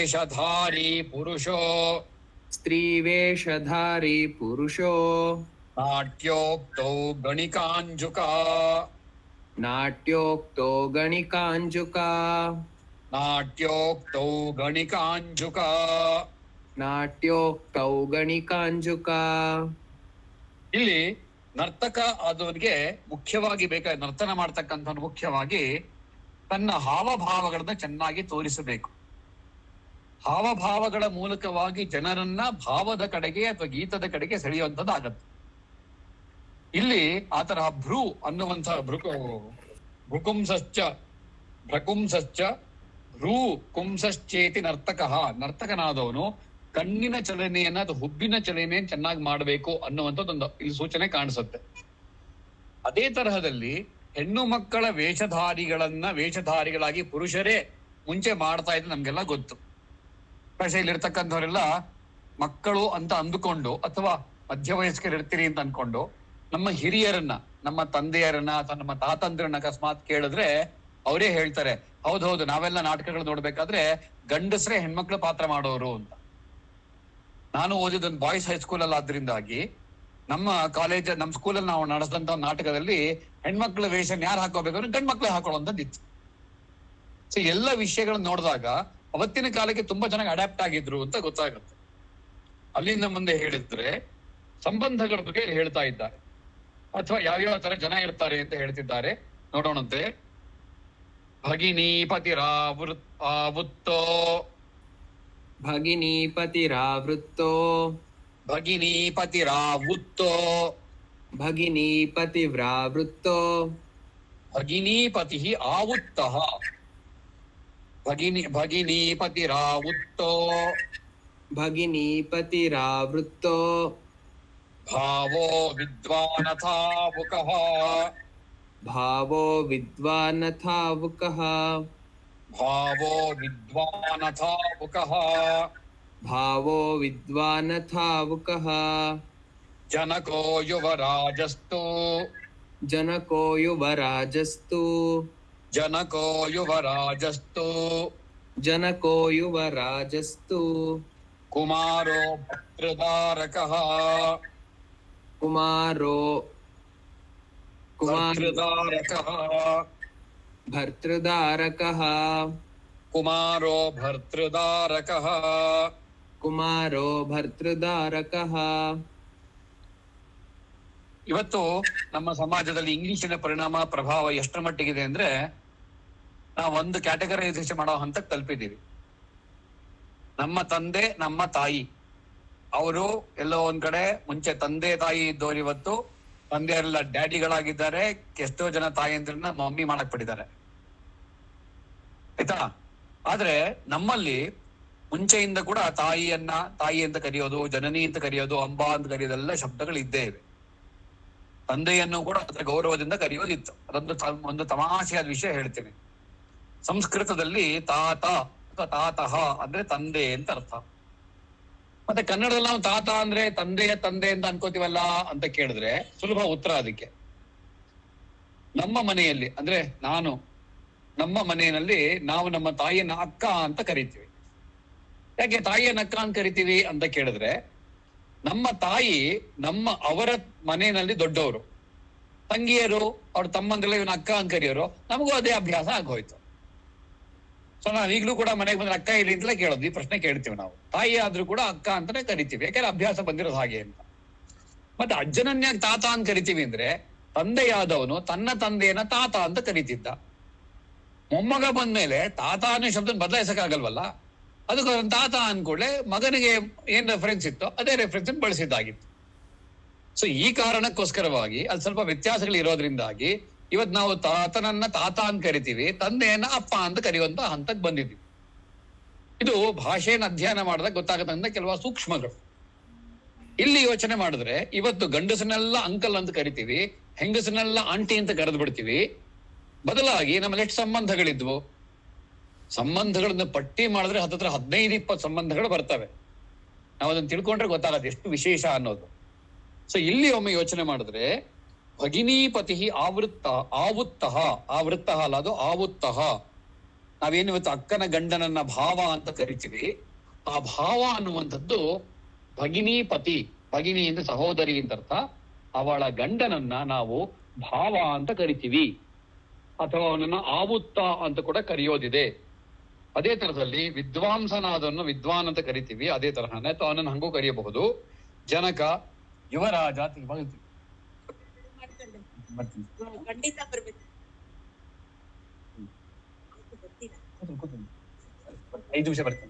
ಸ್ತ್ರೀವೇಷಧಾರಿ ಪುರುಷೋ ಸ್ತ್ರೀವೇಷಧಾರಿ ಪುರುಷೋ ನಾಟ್ಯೋಕ್ತೌ ಗಣಿಕಾಂಜುಕ ನಾಟ್ಯೋಕ್ತೋ ಗಣಿಕಾಂಜುಕ ನಾಟ್ಯೋಕ್ತೌ ಗಣಿಕಾಂಜುಕ ನಾಟ್ಯೋಕ್ತೌ ಗಣಿಕಾಂಜುಕ. ಇಲ್ಲಿ ನರ್ತಕ ಆದವನಿಗೆ ಮುಖ್ಯವಾಗಿ ಬೇಕಾದ ನರ್ತನ ಮಾಡ್ತಕ್ಕಂಥ ಮುಖ್ಯವಾಗಿ ತನ್ನ ಹಾವಭಾವಗಳನ್ನ ಚೆನ್ನಾಗಿ ತೋರಿಸಬೇಕು. ಹಾವಭಾವಗಳ ಮೂಲಕವಾಗಿ ಜನರನ್ನ ಭಾವದ ಕಡೆಗೆ ಅಥವಾ ಗೀತದ ಕಡೆಗೆ ಸೆಳೆಯುವಂಥದ್ದಾಗತ್ತೆ. ಇಲ್ಲಿ ಆತರ ಭ್ರೂ ಅನ್ನುವಂತಹ ಭೃಕು ಭೃಕುಂಸಶ್ಚ ಭ್ರಕುಂಸಶ್ಚ ಭ್ರೂ ಕುಂಸಶ್ಚೇತಿ ನರ್ತಕಃ, ನರ್ತಕನಾದವನು ಕಣ್ಣಿನ ಚಲನೆಯನ್ನ ಅಥವಾ ಹುಬ್ಬಿನ ಚಲನೆಯನ್ನು ಚೆನ್ನಾಗಿ ಮಾಡಬೇಕು ಅನ್ನುವಂಥದ್ದೊಂದು ಇಲ್ಲಿ ಸೂಚನೆ ಕಾಣಿಸುತ್ತೆ. ಅದೇ ತರಹದಲ್ಲಿ ಹೆಣ್ಣು ಮಕ್ಕಳ ವೇಷಧಾರಿಗಳನ್ನ ವೇಷಧಾರಿಗಳಾಗಿ ಪುರುಷರೇ ಮುಂಚೆ ಮಾಡ್ತಾ ಇದ್ದು ನಮ್ಗೆಲ್ಲ ಗೊತ್ತು. പക്ഷേ ಇಲ್ಲಿರ್ತಕ್ಕಂಥವರೆಲ್ಲ ಮಕ್ಕಳು ಅಂತ ಅಂದುಕೊಂಡು ಅಥವಾ ಮಧ್ಯವಯಸ್ಕರು ಇರ್ತೀರಿ ಅಂತ ಅನ್ಕೊಂಡು ನಮ್ಮ ಹಿರಿಯರನ್ನ, ನಮ್ಮ ತಂದೆಯರನ್ನ ಅಥವಾ ನಮ್ಮ ತಾತಂದ್ರನ್ನ ಅಕಸ್ಮಾತ್ ಕೇಳಿದ್ರೆ ಅವರೇ ಹೇಳ್ತಾರೆ, ಹೌದೌದು ನಾವೆಲ್ಲ ನಾಟಕಗಳು ನೋಡ್ಬೇಕಾದ್ರೆ ಗಂಡಸ್ರೇ ಹೆಣ್ಮಕ್ಳು ಪಾತ್ರ ಮಾಡೋರು ಅಂತ. ನಾನು ಓದಿದೊಂದು ಬಾಯ್ಸ್ ಹೈಸ್ಕೂಲ್ ಅಲ್ಲಿ ಆದ್ರಿಂದಾಗಿ ನಮ್ಮ ಕಾಲೇಜ್ ನಮ್ಮ ಸ್ಕೂಲಲ್ಲಿ ನಾವು ನಡೆಸಿದಂತ ನಾಟಕದಲ್ಲಿ ಹೆಣ್ಮಕ್ಳ ವೇಷ ಯಾರು ಹಾಕೋಬೇಕಾದ್ರೆ ಗಂಡ್ ಮಕ್ಳೇ ಹಾಕೊಳ್ಳೋಂಥದ್ದಿತ್ತು. ಸೊ ಎಲ್ಲ ವಿಷಯಗಳನ್ನ ನೋಡಿದಾಗ ಅವತ್ತಿನ ಕಾಲಕ್ಕೆ ತುಂಬಾ ಚೆನ್ನಾಗಿ ಅಡ್ಯಾಪ್ಟ್ ಆಗಿದ್ರು ಅಂತ ಗೊತ್ತಾಗುತ್ತೆ. ಅಲ್ಲಿಂದ ಮುಂದೆ ಹೇಳಿದ್ರೆ ಸಂಬಂಧಗಳ ಬಗ್ಗೆ ಹೇಳ್ತಾ ಇದ್ದಾರೆ, ಅಥವಾ ಯಾವ್ಯಾವ ತರ ಜನ ಇರ್ತಾರೆ ಅಂತ ಹೇಳ್ತಿದ್ದಾರೆ. ನೋಡೋಣಂತೆ. ಭಗಿನೀಪತಿರಾವೃತ್ ಆವೃತ್ತೋ ಭಗಿನೀಪತಿರಾವೃತ್ತೋ ಭಗಿನೀಪತಿರಾವೃತ್ತೋ ಭಗಿನೀಪತಿವ್ರಾವೃತ್ತೋ ಭಗಿನೀಪತಿ ಆವುತ್ತಃ ಭಗಿನಿ ಭಗಿನೀಪತಿರಾವುತ್ತೋ ಭಗಿನೀಪತಿರಾವೃತ್ತೋ ಭಾವೋ ವಿದ್ವಾನಥಾವುಕಃ ಭಾವೋ ವಿದ್ವಾನಥಾವುಕಃ ಭಾವೋ ವಿದ್ವಾನಥಾವುಕಃ ಭಾವೋ ವಿದ್ವಾನಥಾವುಕಃ ಜನಕೋ ಯುವರಾಜಸ್ತು ಜನಕೋ ಯುವರಾಜಸ್ತು ಜನಕೋ ಯುವರಾಜಸ್ತು ಜನಕೋ ಯುವರಾಜಸ್ತು ಕುಮಾರೋ ಭರ್ತೃದಾರಕಃ ಕುಮಾರೋ ಕುಮಾರ ಭರ್ತೃದಾರಕಃ ಭರ್ತೃದಾರಕಃ ಕುಮಾರೋ ಭರ್ತೃದಾರಕಃ ಕುಮಾರೋ ಭರ್ತೃದಾರಕಃ. ಇವತ್ತು ನಮ್ಮ ಸಮಾಜದಲ್ಲಿ ಇಂಗ್ಲಿಶಿನ ಪರಿಣಾಮ ಪ್ರಭಾವ ಎಷ್ಟರ ಮಟ್ಟಿಗಿದೆ ಅಂದ್ರೆ ನಾವು ಒಂದು ಕ್ಯಾಟಗರೈಸೇಷನ್ ಮಾಡೋ ಹಂತಕ್ಕೆ ತಲುಪಿದ್ದೀವಿ. ನಮ್ಮ ತಂದೆ ನಮ್ಮ ತಾಯಿ ಅವರು ಎಲ್ಲೋ ಒಂದ್ ಕಡೆ ಮುಂಚೆ ತಂದೆ ತಾಯಿ ಇದ್ದವ್ರು ಇವತ್ತು ತಂದೆಯವರೆಲ್ಲ ಡ್ಯಾಡಿಗಳಾಗಿದ್ದಾರೆ. ಎಷ್ಟೋ ಜನ ತಾಯಿಯಂದ್ರನ್ನ ಮಮ್ಮಿ ಮಾಡಕ್ ಬಿಟ್ಟಿದ್ದಾರೆ, ಆಯ್ತಾ. ಆದ್ರೆ ನಮ್ಮಲ್ಲಿ ಮುಂಚೆಯಿಂದ ಕೂಡ ತಾಯಿಯನ್ನ ತಾಯಿ ಅಂತ ಕರೆಯೋದು, ಜನನಿ ಅಂತ ಕರೆಯೋದು, ಅಂಬಾ ಅಂತ ಕರೆಯೋದೆಲ್ಲ ಶಬ್ದಗಳು ಇದ್ದೇ ಇವೆ. ತಂದೆಯನ್ನು ಕೂಡ ಅದರ ಗೌರವದಿಂದ ಕರೆಯೋದಿತ್ತು. ಅದೊಂದು ಒಂದು ತಮಾಷೆಯಾದ ವಿಷಯ ಹೇಳ್ತೀನಿ. ಸಂಸ್ಕೃತದಲ್ಲಿ ತಾತ ಅಥವಾ ತಾತಃ ಅಂದ್ರೆ ತಂದೆ ಅಂತ ಅರ್ಥ. ಮತ್ತೆ ಕನ್ನಡದಲ್ಲಿ ನಾವು ತಾತ ಅಂದ್ರೆ ತಂದೆಯ ತಂದೆ ಅಂತ ಅನ್ಕೋತೀವಲ್ಲ ಅಂತ ಕೇಳಿದ್ರೆ ಸುಲಭ ಉತ್ತರ ಅದಕ್ಕೆ. ನಮ್ಮ ಮನೆಯಲ್ಲಿ ಅಂದ್ರೆ ನಾನು ನಮ್ಮ ಮನೆಯಲ್ಲಿ ನಾವು ನಮ್ಮ ತಾಯಿಯನ್ನ ಅಕ್ಕ ಅಂತ ಕರಿತೀವಿ. ಯಾಕೆ ತಾಯಿಯನ್ನ ಅಕ್ಕ ಅಂತ ಕರಿತೀವಿ ಅಂತ ಕೇಳಿದ್ರೆ ನಮ್ಮ ತಾಯಿ ನಮ್ಮ ಅವರ ಮನೆಯಲ್ಲಿ ದೊಡ್ಡವರು, ತಂಗಿಯರು ಅವ್ರ ತಮ್ಮಂದ್ರೆಲ್ಲ ಇವನ ಅಕ್ಕ ಅಂತ ಕರೆಯೋರು. ನಮಗೂ ಅದೇ ಅಭ್ಯಾಸ ಆಗೋಯ್ತು. ಸೊ ನಾವ್ ಈಗ್ಲೂ ಕೂಡ ಮನೆಗೆ ಬಂದ್ರೆ ಅಕ್ಕ ಇಲ್ಲಿ ಅಂತಲೇ ಕೇಳೋದು, ಈ ಪ್ರಶ್ನೆ ಕೇಳ್ತೀವಿ ನಾವು. ತಾಯಿ ಆದ್ರೂ ಕೂಡ ಅಕ್ಕ ಅಂತಾನೆ ಕರಿತೀವಿ, ಯಾಕಂದ್ರೆ ಅಭ್ಯಾಸ ಬಂದಿರೋದು ಹಾಗೆ ಅಂತ. ಮತ್ತೆ ಅಜ್ಜನನ್ಯಾಗ ತಾತ ಅಂತ ಕರಿತೀವಿ ಅಂದ್ರೆ ತಂದೆಯಾದವನು ತನ್ನ ತಂದೆಯನ್ನ ತಾತ ಅಂತ ಕರಿತಿದ್ದ. ಮೊಮ್ಮಗ ಬಂದ್ಮೇಲೆ ತಾತ ಅನ್ನೋ ಶಬ್ದನ ಬದಲಾಯಿಸಕ್ಕಾಗಲ್ವಲ್ಲ, ಅದಕ್ಕೆ ತಾತ ಅನ್ಕೂಡ್ಲೆ ಮಗನಿಗೆ ಏನ್ ರೆಫರೆನ್ಸ್ ಇತ್ತೋ ಅದೇ ರೆಫರೆನ್ಸ್ ಬಳಸಿದ್ದಾಗಿತ್ತು. ಸೊ ಈ ಕಾರಣಕ್ಕೋಸ್ಕರವಾಗಿ ಅಲ್ಲಿ ಸ್ವಲ್ಪ ವ್ಯತ್ಯಾಸಗಳು ಇರೋದ್ರಿಂದಾಗಿ ಇವತ್ ನಾವು ತಾತನನ್ನ ತಾತ ಅಂತ ಕರಿತೀವಿ, ತಂದೆಯನ್ನ ಅಪ್ಪ ಅಂತ ಕರೆಯುವಂತ ಹಂತಕ್ಕೆ ಬಂದಿದ್ವಿ. ಇದು ಭಾಷೆಯನ್ನು ಅಧ್ಯಯನ ಮಾಡಿದಾಗ ಗೊತ್ತಾಗತ್ತಂತ ಕೆಲವು ಸೂಕ್ಷ್ಮಗಳು. ಇಲ್ಲಿ ಯೋಚನೆ ಮಾಡಿದ್ರೆ ಇವತ್ತು ಗಂಡಸನೆಲ್ಲ ಅಂಕಲ್ ಅಂತ ಕರಿತೀವಿ, ಹೆಂಗಸನೆಲ್ಲ ಆಂಟಿ ಅಂತ ಕರೆದು ಬಿಡ್ತೀವಿ. ಬದಲಾಗಿ ನಮ್ಮಲ್ಲಿ ಎಷ್ಟು ಸಂಬಂಧಗಳಿದ್ವು? ಸಂಬಂಧಗಳನ್ನ ಪಟ್ಟಿ ಮಾಡಿದ್ರೆ ಹತ್ತತ್ರ ಹದಿನೈದು ಇಪ್ಪತ್ತು ಸಂಬಂಧಗಳು ಬರ್ತವೆ. ನಾವು ಅದನ್ನ ತಿಳ್ಕೊಂಡ್ರೆ ಗೊತ್ತಾಗತ್ತೆ ಎಷ್ಟು ವಿಶೇಷ ಅನ್ನೋದು. ಸೊ ಇಲ್ಲಿ ಒಮ್ಮೆ ಯೋಚನೆ ಮಾಡಿದ್ರೆ ಭಗಿನೀಪತಿ ಆವೃತ್ತ ಆವುತ್ತಃ ಆವೃತ್ತ ಅಲ್ಲ, ಅದು ಆವುತ್ತಃ. ನಾವೇನು ಇವತ್ತು ಅಕ್ಕನ ಗಂಡನನ್ನ ಭಾವ ಅಂತ ಕರಿತೀವಿ, ಆ ಭಾವ ಅನ್ನುವಂಥದ್ದು ಭಗಿನೀಪತಿ. ಭಗಿನಿ ಅಂದ್ರೆ ಸಹೋದರಿ ಅಂತ ಅರ್ಥ. ಅವಳ ಗಂಡನನ್ನ ನಾವು ಭಾವ ಅಂತ ಕರಿತೀವಿ, ಅಥವಾ ಅವನನ್ನ ಆವುತ್ತ ಅಂತ ಕೂಡ ಕರೆಯೋದಿದೆ. ಅದೇ ತರದಲ್ಲಿ ವಿದ್ವಾಂಸನಾದನ್ನು ವಿದ್ವಾನ್ ಅಂತ ಕರಿತೀವಿ, ಅದೇ ತರಹನೇ ಅಥವಾ ಅವನನ್ನು ಹಂಗೂ ಕರೆಯಬಹುದು. ಜನಕ, ಯುವರಾಜ ಅಂತ ಇವಾಗ ಖಂಡಿತ ಬರ್ಬೇಕು. ಐದು ನಿಮಿಷ ಬರ್ತೀನಿ.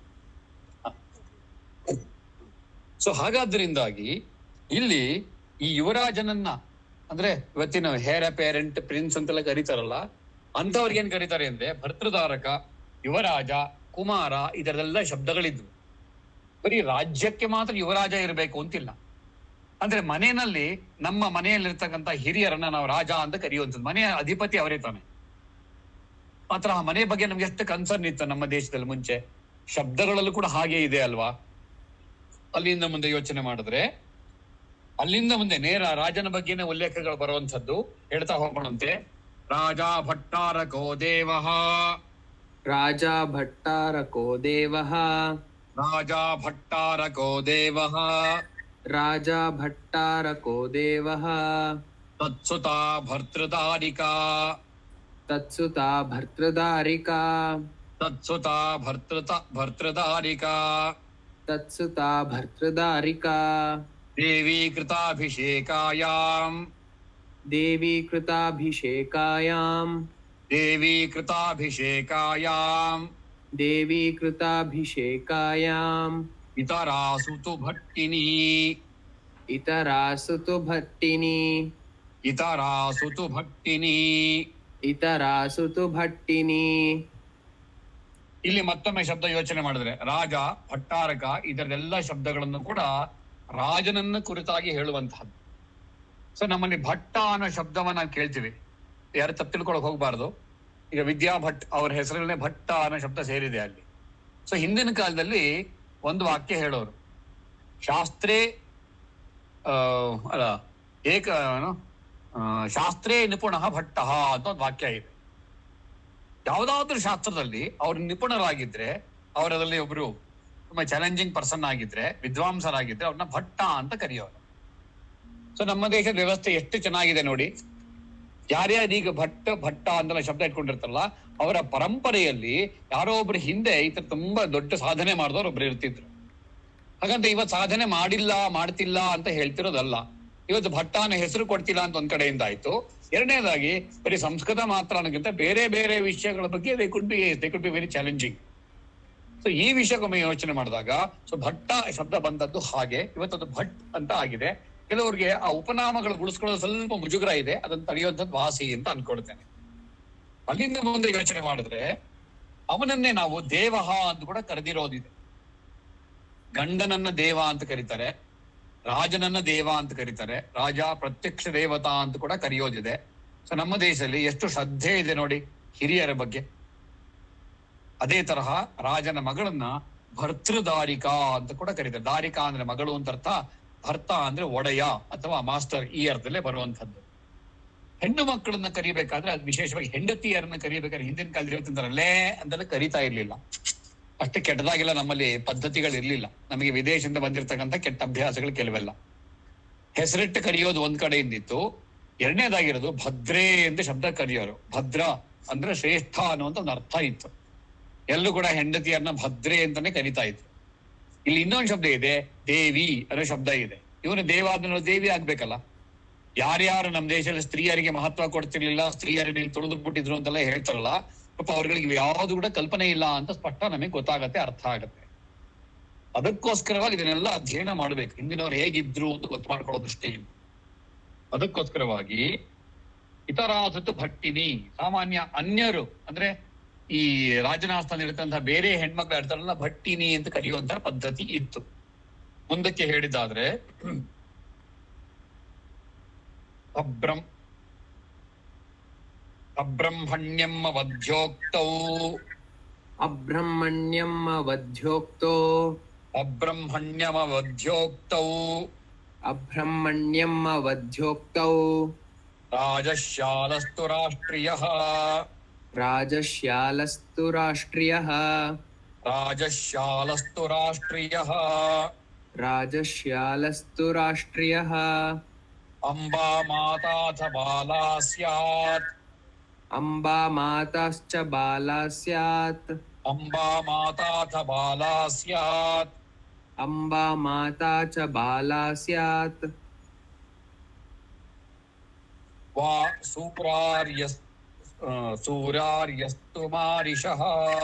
ಸೊ ಹಾಗಾದ್ರಿಂದಾಗಿ ಇಲ್ಲಿ ಈ ಯುವರಾಜನನ್ನ ಅಂದ್ರೆ ಇವತ್ತಿನ ಹೇರ ಪೇರೆಂಟ್ ಪ್ರಿನ್ಸ್ ಅಂತೆಲ್ಲ ಕರೀತಾರಲ್ಲ, ಅಂತವ್ರಿಗೆ ಏನ್ ಕರೀತಾರೆ ಅಂದ್ರೆ ಭರ್ತೃದಾರಕ, ಯುವರಾಜ, ಕುಮಾರ, ಇದರೆಲ್ಲ ಶಬ್ದಗಳಿದ್ವು. ಬರೀ ರಾಜ್ಯಕ್ಕೆ ಮಾತ್ರ ಯುವರಾಜ ಇರಬೇಕು ಅಂತಿಲ್ಲ. ಅಂದ್ರೆ ಮನೆಯಲ್ಲಿ ನಮ್ಮ ಮನೆಯಲ್ಲಿರ್ತಕ್ಕಂಥ ಹಿರಿಯರನ್ನ ನಾವು ರಾಜ ಅಂತ ಕರೆಯುವಂಥದ್ದು. ಮನೆಯ ಅಧಿಪತಿ ಅವರೇ ತಾನೆ. ಮಾತ್ರ ಆ ಮನೆ ಬಗ್ಗೆ ನಮ್ಗೆ ಎಷ್ಟು ಕನ್ಸರ್ನ್ ಇತ್ತು ನಮ್ಮ ದೇಶದಲ್ಲಿ ಮುಂಚೆ. ಶಬ್ದಗಳಲ್ಲೂ ಕೂಡ ಹಾಗೆ ಇದೆ ಅಲ್ವಾ. ಅಲ್ಲಿಂದ ಮುಂದೆ ಯೋಚನೆ ಮಾಡಿದ್ರೆ ಅಲ್ಲಿಂದ ಮುಂದೆ ನೇರ ರಾಜನ ಬಗ್ಗೆನೇ ಉಲ್ಲೇಖಗಳು ಬರುವಂತದ್ದು. ಹೇಳ್ತಾ ಹೋಗೋಣಂತೆ. ರಾಜ ಭಟ್ಟಾರಕೋ ದೇವಃ, ರಾಜ ಭಟ್ಟಾರಕೋ ದೇವಃ, ರಾಜ ಭಟ್ಟಾರಕೋ ದೇವಃ, ರಾಜ ಭಟ್ಟಾರಕೋ ದೇವಃ, ತತ್ಸುತಾ ಭರ್ತೃದಾರಿಕಾ, ತತ್ಸುತಾ ಭರ್ತೃದಾರಿಕಾ, ತತ್ಸುತಾ ಭರ್ತೃತ ಭರ್ತೃದಾರಿಕಾ, ತತ್ಸುತಾ ಭರ್ತೃದಾರಿಕಾ, ದೇವಿ ಕೃತಾಭಿಷೇಕಾಯಾಂ, ದೇವಿ ಕೃತಾಭಿಷೇಕಾಯಾಂ, ದೇವಿ ಕೃತಾಭಿಷೇಕಾಯಾಂ, ದೇವಿ ಕೃತಾಭಿಷೇಕಾಯಾಂ, ಇತರಾಸು ತು ಭಟ್ಟಿನಿ, ಇತರಾಸು ತು ಭಟ್ಟಿನಿ, ಇತರಾಸು ತು ಭಟ್ಟಿನಿ. ಇತರಾಸು ತು ಭಟ್ಟಿನಿ. ಇಲ್ಲಿ ಮತ್ತೊಮ್ಮೆ ಶಬ್ದ ಯೋಚನೆ ಮಾಡಿದ್ರೆ ರಾಜ, ಭಟ್ಟಾರಕ, ಇದರೆಲ್ಲ ಶಬ್ದಗಳನ್ನು ಕೂಡ ರಾಜನನ್ನ ಕುರಿತಾಗಿ ಹೇಳುವಂತಹದ್ದು. ಸೊ ನಮ್ಮಲ್ಲಿ ಭಟ್ಟ ಅನ್ನೋ ಶಬ್ದವನ್ನ ನಾವು ಕೇಳ್ತೀವಿ, ಯಾರು ತಪ್ಪು ತಿಳ್ಕೊಳಕ್ ಹೋಗ್ಬಾರ್ದು. ಈಗ ವಿದ್ಯಾ ಭಟ್ ಅವ್ರ ಹೆಸರಲ್ಲೇ ಭಟ್ಟ ಅನ್ನೋ ಶಬ್ದ ಸೇರಿದೆ ಅಲ್ಲಿ. ಸೊ ಹಿಂದಿನ ಕಾಲದಲ್ಲಿ ಒಂದು ವಾಕ್ಯ ಹೇಳೋರು, ಶಾಸ್ತ್ರೇ ಆ ಅಲ್ಲ ಏಕ ಏನು ಶಾಸ್ತ್ರೇ ನಿಪುಣ ಭಟ್ಟ ಅಂತ ಒಂದು ವಾಕ್ಯ ಇದೆ. ಯಾವ್ದಾದ್ರು ಶಾಸ್ತ್ರದಲ್ಲಿ ಅವ್ರು ನಿಪುಣರಾಗಿದ್ರೆ, ಅವರದಲ್ಲಿ ಒಬ್ರು ತುಂಬಾ ಚಾಲೆಂಜಿಂಗ್ ಪರ್ಸನ್ ಆಗಿದ್ರೆ, ವಿದ್ವಾಂಸರಾಗಿದ್ರೆ ಅವ್ರನ್ನ ಭಟ್ಟ ಅಂತ ಕರೆಯೋರು. ಸೊ ನಮ್ಮ ದೇಶದ ವ್ಯವಸ್ಥೆ ಎಷ್ಟು ಚೆನ್ನಾಗಿದೆ ನೋಡಿ. ಯಾರ್ಯಾರೀಗ ಭಟ್ಟ ಭಟ್ಟ ಅಂತೆಲ್ಲ ಶಬ್ದ ಇಟ್ಕೊಂಡಿರ್ತಾರಲ್ಲ, ಅವರ ಪರಂಪರೆಯಲ್ಲಿ ಯಾರೋ ಒಬ್ರು ಹಿಂದೆ ಈ ತರ ತುಂಬಾ ದೊಡ್ಡ ಸಾಧನೆ ಮಾಡಿದವ್ರು ಒಬ್ರು ಇರ್ತಿದ್ರು. ಹಾಗಂತ ಇವತ್ತು ಸಾಧನೆ ಮಾಡಿಲ್ಲ ಮಾಡ್ತಿಲ್ಲ ಅಂತ ಹೇಳ್ತಿರೋದಲ್ಲ. ಇವತ್ತು ಭಟ್ಟ ಅನ್ನೋ ಹೆಸರು ಕೊಡ್ತಿಲ್ಲ ಅಂತ ಒಂದ್ ಕಡೆಯಿಂದ ಆಯ್ತು. ಎರಡನೇದಾಗಿ ಬರೀ ಸಂಸ್ಕೃತ ಮಾತ್ರ ಅನ್ನೋಕ್ಕಿಂತ ಬೇರೆ ಬೇರೆ ವಿಷಯಗಳ ಬಗ್ಗೆ they could be they could be very challenging. So ಈ ವಿಷಯಕ್ಕೊಮ್ಮೆ ಯೋಚನೆ ಮಾಡಿದಾಗ ಸೊ ಭಟ್ಟ ಶಬ್ದ ಬಂದದ್ದು ಹಾಗೆ, ಇವತ್ತದು ಭಟ್ ಅಂತ ಆಗಿದೆ. ಕೆಲವರಿಗೆ ಆ ಉಪನಾಮಗಳು ಉಳಿಸ್ಕೊಳ್ಳೋದು ಸ್ವಲ್ಪ ಮುಜುಗರ ಇದೆ, ಅದನ್ನ ತಡೆಯುವಂಥದ್ದು ವಾಸಿ ಅಂತ ಅನ್ಕೊಳ್ತೇನೆ. ಅಲ್ಲಿಂದ ಮುಂದೆ ಯೋಚನೆ ಮಾಡಿದ್ರೆ ಅವನನ್ನೇ ನಾವು ದೇವಹ ಅಂತ ಕೂಡ ಕರೆದಿರೋದಿದೆ. ಗಂಡನನ್ನ ದೇವ ಅಂತ ಕರೀತಾರೆ, ರಾಜನನ್ನ ದೇವ ಅಂತ ಕರೀತಾರೆ, ರಾಜ ಪ್ರತ್ಯಕ್ಷ ದೇವತಾ ಅಂತ ಕೂಡ ಕರೆಯೋದಿದೆ. ಸೊ ನಮ್ಮ ದೇಶದಲ್ಲಿ ಎಷ್ಟು ಶ್ರದ್ಧೆ ಇದೆ ನೋಡಿ ಹಿರಿಯರ ಬಗ್ಗೆ. ಅದೇ ತರಹ ರಾಜನ ಮಗಳನ್ನ ಭರ್ತೃದಾರಿಕಾ ಅಂತ ಕೂಡ ಕರೀತಾರೆ. ದಾರಿಕಾ ಅಂದ್ರೆ ಮಗಳು ಅಂತ ಅರ್ಥ, ಭರ್ತ ಅಂದ್ರೆ ಒಡೆಯ ಅಥವಾ ಮಾಸ್ಟರ್, ಈ ಅರ್ಥದಲ್ಲೇ ಬರುವಂತದ್ದು. ಹೆಣ್ಣು ಮಕ್ಕಳನ್ನ ಕರಿಬೇಕಾದ್ರೆ ಅದು ವಿಶೇಷವಾಗಿ ಹೆಂಡತಿಯರನ್ನ ಕರಿಬೇಕಾದ್ರೆ ಹಿಂದಿನ ಕಾಲದಲ್ಲಿ ಅಂತೆಲ್ಲ ಕರೀತಾ ಇರ್ಲಿಲ್ಲ. ಅಷ್ಟು ಕೆಟ್ಟದಾಗಿಲ್ಲ, ನಮ್ಮಲ್ಲಿ ಪದ್ಧತಿಗಳು ಇರ್ಲಿಲ್ಲ. ನಮಗೆ ವಿದೇಶದಿಂದ ಬಂದಿರತಕ್ಕಂಥ ಕೆಟ್ಟ ಅಭ್ಯಾಸಗಳು ಕೆಲವೆಲ್ಲ. ಹೆಸರಿಟ್ಟು ಕರೆಯೋದು ಒಂದ್ ಕಡೆಯಿಂದಿತ್ತು. ಎರಡನೇದಾಗಿರೋದು ಭದ್ರೇ ಅಂತ ಶಬ್ದ ಕರೆಯೋರು. ಭದ್ರ ಅಂದ್ರೆ ಶ್ರೇಷ್ಠ ಅನ್ನುವಂತ ಒಂದು ಅರ್ಥ ಇತ್ತು. ಎಲ್ಲೂ ಕೂಡ ಹೆಂಡತಿಯರನ್ನ ಭದ್ರೇ ಅಂತಾನೆ ಕರಿತಾ ಇತ್ತು. ಇಲ್ಲಿ ಇನ್ನೊಂದು ಶಬ್ದ ಇದೆ, ದೇವಿ ಅನ್ನೋ ಶಬ್ದ ಇದೆ. ಇವನು ದೇವ ಆದ್ಮೇಲೆ ದೇವಿ ಆಗ್ಬೇಕಲ್ಲ. ಯಾರ್ಯಾರು ನಮ್ಮ ದೇಶದಲ್ಲಿ ಸ್ತ್ರೀಯರಿಗೆ ಮಹತ್ವ ಕೊಡ್ತಿರ್ಲಿಲ್ಲ, ಸ್ತ್ರೀಯರಿಗೆ ತುಳಿದು ಬಿಟ್ಟಿದ್ರು ಅಂತೆಲ್ಲ ಹೇಳ್ತಾರಲ್ಲ, ಪಾಪ ಅವ್ರಿಗೆ ಯಾವ್ದು ಕೂಡ ಕಲ್ಪನೆ ಇಲ್ಲ ಅಂತ ಸ್ಪಷ್ಟ ನಮಗೆ ಗೊತ್ತಾಗತ್ತೆ, ಅರ್ಥ ಆಗತ್ತೆ. ಅದಕ್ಕೋಸ್ಕರವಾಗಿ ಇದನ್ನೆಲ್ಲ ಅಧ್ಯಯನ ಮಾಡ್ಬೇಕು, ಹಿಂದಿನವ್ರು ಹೇಗಿದ್ರು ಅಂತ ಗೊತ್ತು ಮಾಡ್ಕೊಳ್ಳೋ ದೃಷ್ಟಿಯಿಂದ. ಅದಕ್ಕೋಸ್ಕರವಾಗಿ ಇತರಾಸತ್ತು ಭಟ್ಟಿನಿ, ಸಾಮಾನ್ಯ ಅನ್ಯರು ಅಂದ್ರೆ ಈ ರಾಜನಾಸ್ಥಾನ ಇರ್ತಂತಹ ಬೇರೆ ಹೆಣ್ಮಕ್ಳು ಇರ್ತಾರಲ್ಲ, ಭಟ್ಟಿನಿ ಅಂತ ಕರೆಯುವಂತಹ ಪದ್ಧತಿ ಇತ್ತು. ಮುಂದಕ್ಕೆ ಹೇಳಿದಾದ್ರೆ ಅಬ್ರಂ ಅಬ್ರಹ್ಮಣ್ಯಂ ವಧ್ಯೋಕ್ತೌ, ಅಬ್ರಹ್ಮಣ್ಯಂ ವಧ್ಯೋಕ್ತೋ, ಅಬ್ರಹ್ಮಣ್ಯಮ ವಧ್ಯೋಕ್ತೌ, ಅಬ್ರಹ್ಮಣ್ಯಂ ವಧ್ಯೋಕ್ತೌ, ರಾಜಶ್ಯಾಲಸ್ತು ರಾಷ್ಟ್ರಿಯಃ, ರಾಜಶ್ಯಾಲಸ್ತು ರಾಷ್ಟ್ರಿಯಃ, ರಾಜಶ್ಯಾಲಸ್ತು ರಾಷ್ಟ್ರಿಯಃ, ರಾಜಶ್ಯಾಲಸ್ತು ರಾಷ್ಟ್ರಿಯಃ, ಅಂಬಾ ಮಾತಾ ಚ ಬಾಲಾ ಸ್ಯಾತ್ ಅಂಬಾ ಮಾತಾಶ್ಚ ಬಾಲಾ ಸ್ಯಾತ್ ಅಂಬಾ ಮಾತಾ ಚ ಬಾಲಾ ಸ್ಯಾತ್ ಅಂಬಾ ಮಾತಾ ಚ ಬಾಲಾ ಸ್ಯಾತ್ ವಾ ಸೂರಾರ್ಯಸ್ ಸೂರಾರ್ಯಸ್ತು ಮಾರಿಷಃ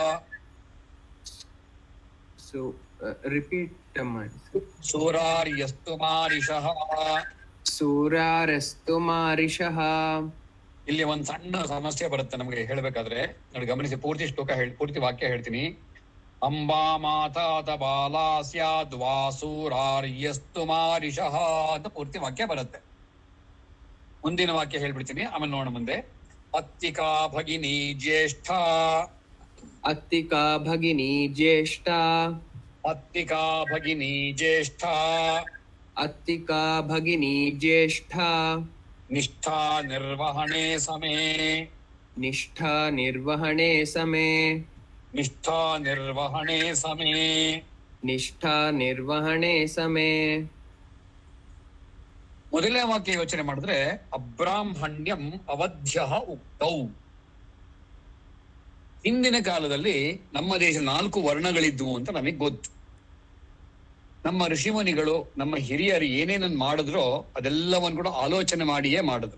ಸೊ ರಿಪೀಟ್ ಸೂರಾರ್ಯಸ್ತು ಮಾರಿಷಃ. ಸೂರ್ಯಾರಸ್ತು ಮಾರಿಷಃ. ಇಲ್ಲಿ ಒಂದ್ ಸಣ್ಣ ಸಮಸ್ಯೆ ಬರುತ್ತೆ ನಮಗೆ ಹೇಳ್ಬೇಕಾದ್ರೆ, ನೋಡಿ ಗಮನಿಸಿ, ಪೂರ್ತಿ ಶ್ಲೋಕ ಹೇಳಿ ಪೂರ್ತಿ ವಾಕ್ಯ ಹೇಳ್ತೀನಿ. ಅಂಬಾ ಮಾತಾತ ಬಾಲಾ ಸ್ಯಾದ್ ವಾಸೂರಾರ್ಯಸ್ತು ಮಾರಿಷಃ ಅಂತ ಪೂರ್ತಿ ವಾಕ್ಯ ಬರುತ್ತೆ. ಮುಂದಿನ ವಾಕ್ಯ ಹೇಳ್ಬಿಡ್ತೀನಿ, ಆಮೇಲೆ ನೋಡೋಣ ಮುಂದೆ. ಅತ್ತಿಕಾ ಭಗಿನಿ ಜ್ಯೇಷ್ಠ ಅತ್ತಿಕಾ ಭಗಿನಿ ಜ್ಯೇಷ್ಠ ಅತ್ತಿಕಾ ಭಗಿನಿ ಜ್ಯೇಷ್ಠ ಅತ್ತಿಕಾ ಭಗಿನಿ ಜ್ಯೇಷ್ಠ ನಿಷ್ಠಾ ನಿರ್ವಹಣೆ ಸಮೇ ನಿಷ್ಠಾ ನಿರ್ವಹಣೆ ಸಮೇ ನಿಷ್ಠಾ ನಿರ್ವಹಣೆ ಸಮೇ ನಿಷ್ಠಾ ನಿರ್ವಹಣೆ ಸಮೇ. ಮೊದಲನೇ ವಾಕ್ಯ ಯೋಚನೆ ಮಾಡಿದ್ರೆ ಅಬ್ರಾಹ್ಮಣ್ಯಂ ಅವಧ್ಯ ಉಕ್ತೌ. ಹಿಂದಿನ ಕಾಲದಲ್ಲಿ ನಮ್ಮ ದೇಶ ನಾಲ್ಕು ವರ್ಣಗಳಿದ್ವು ಅಂತ ನಮಗೆ ಗೊತ್ತು. ನಮ್ಮ ಋಷಿಮುನಿಗಳು ನಮ್ಮ ಹಿರಿಯರು ಏನೇನನ್ನು ಮಾಡಿದ್ರೋ ಅದೆಲ್ಲವನ್ನು ಕೂಡ ಆಲೋಚನೆ ಮಾಡಿಯೇ ಮಾಡಿದ್ರು.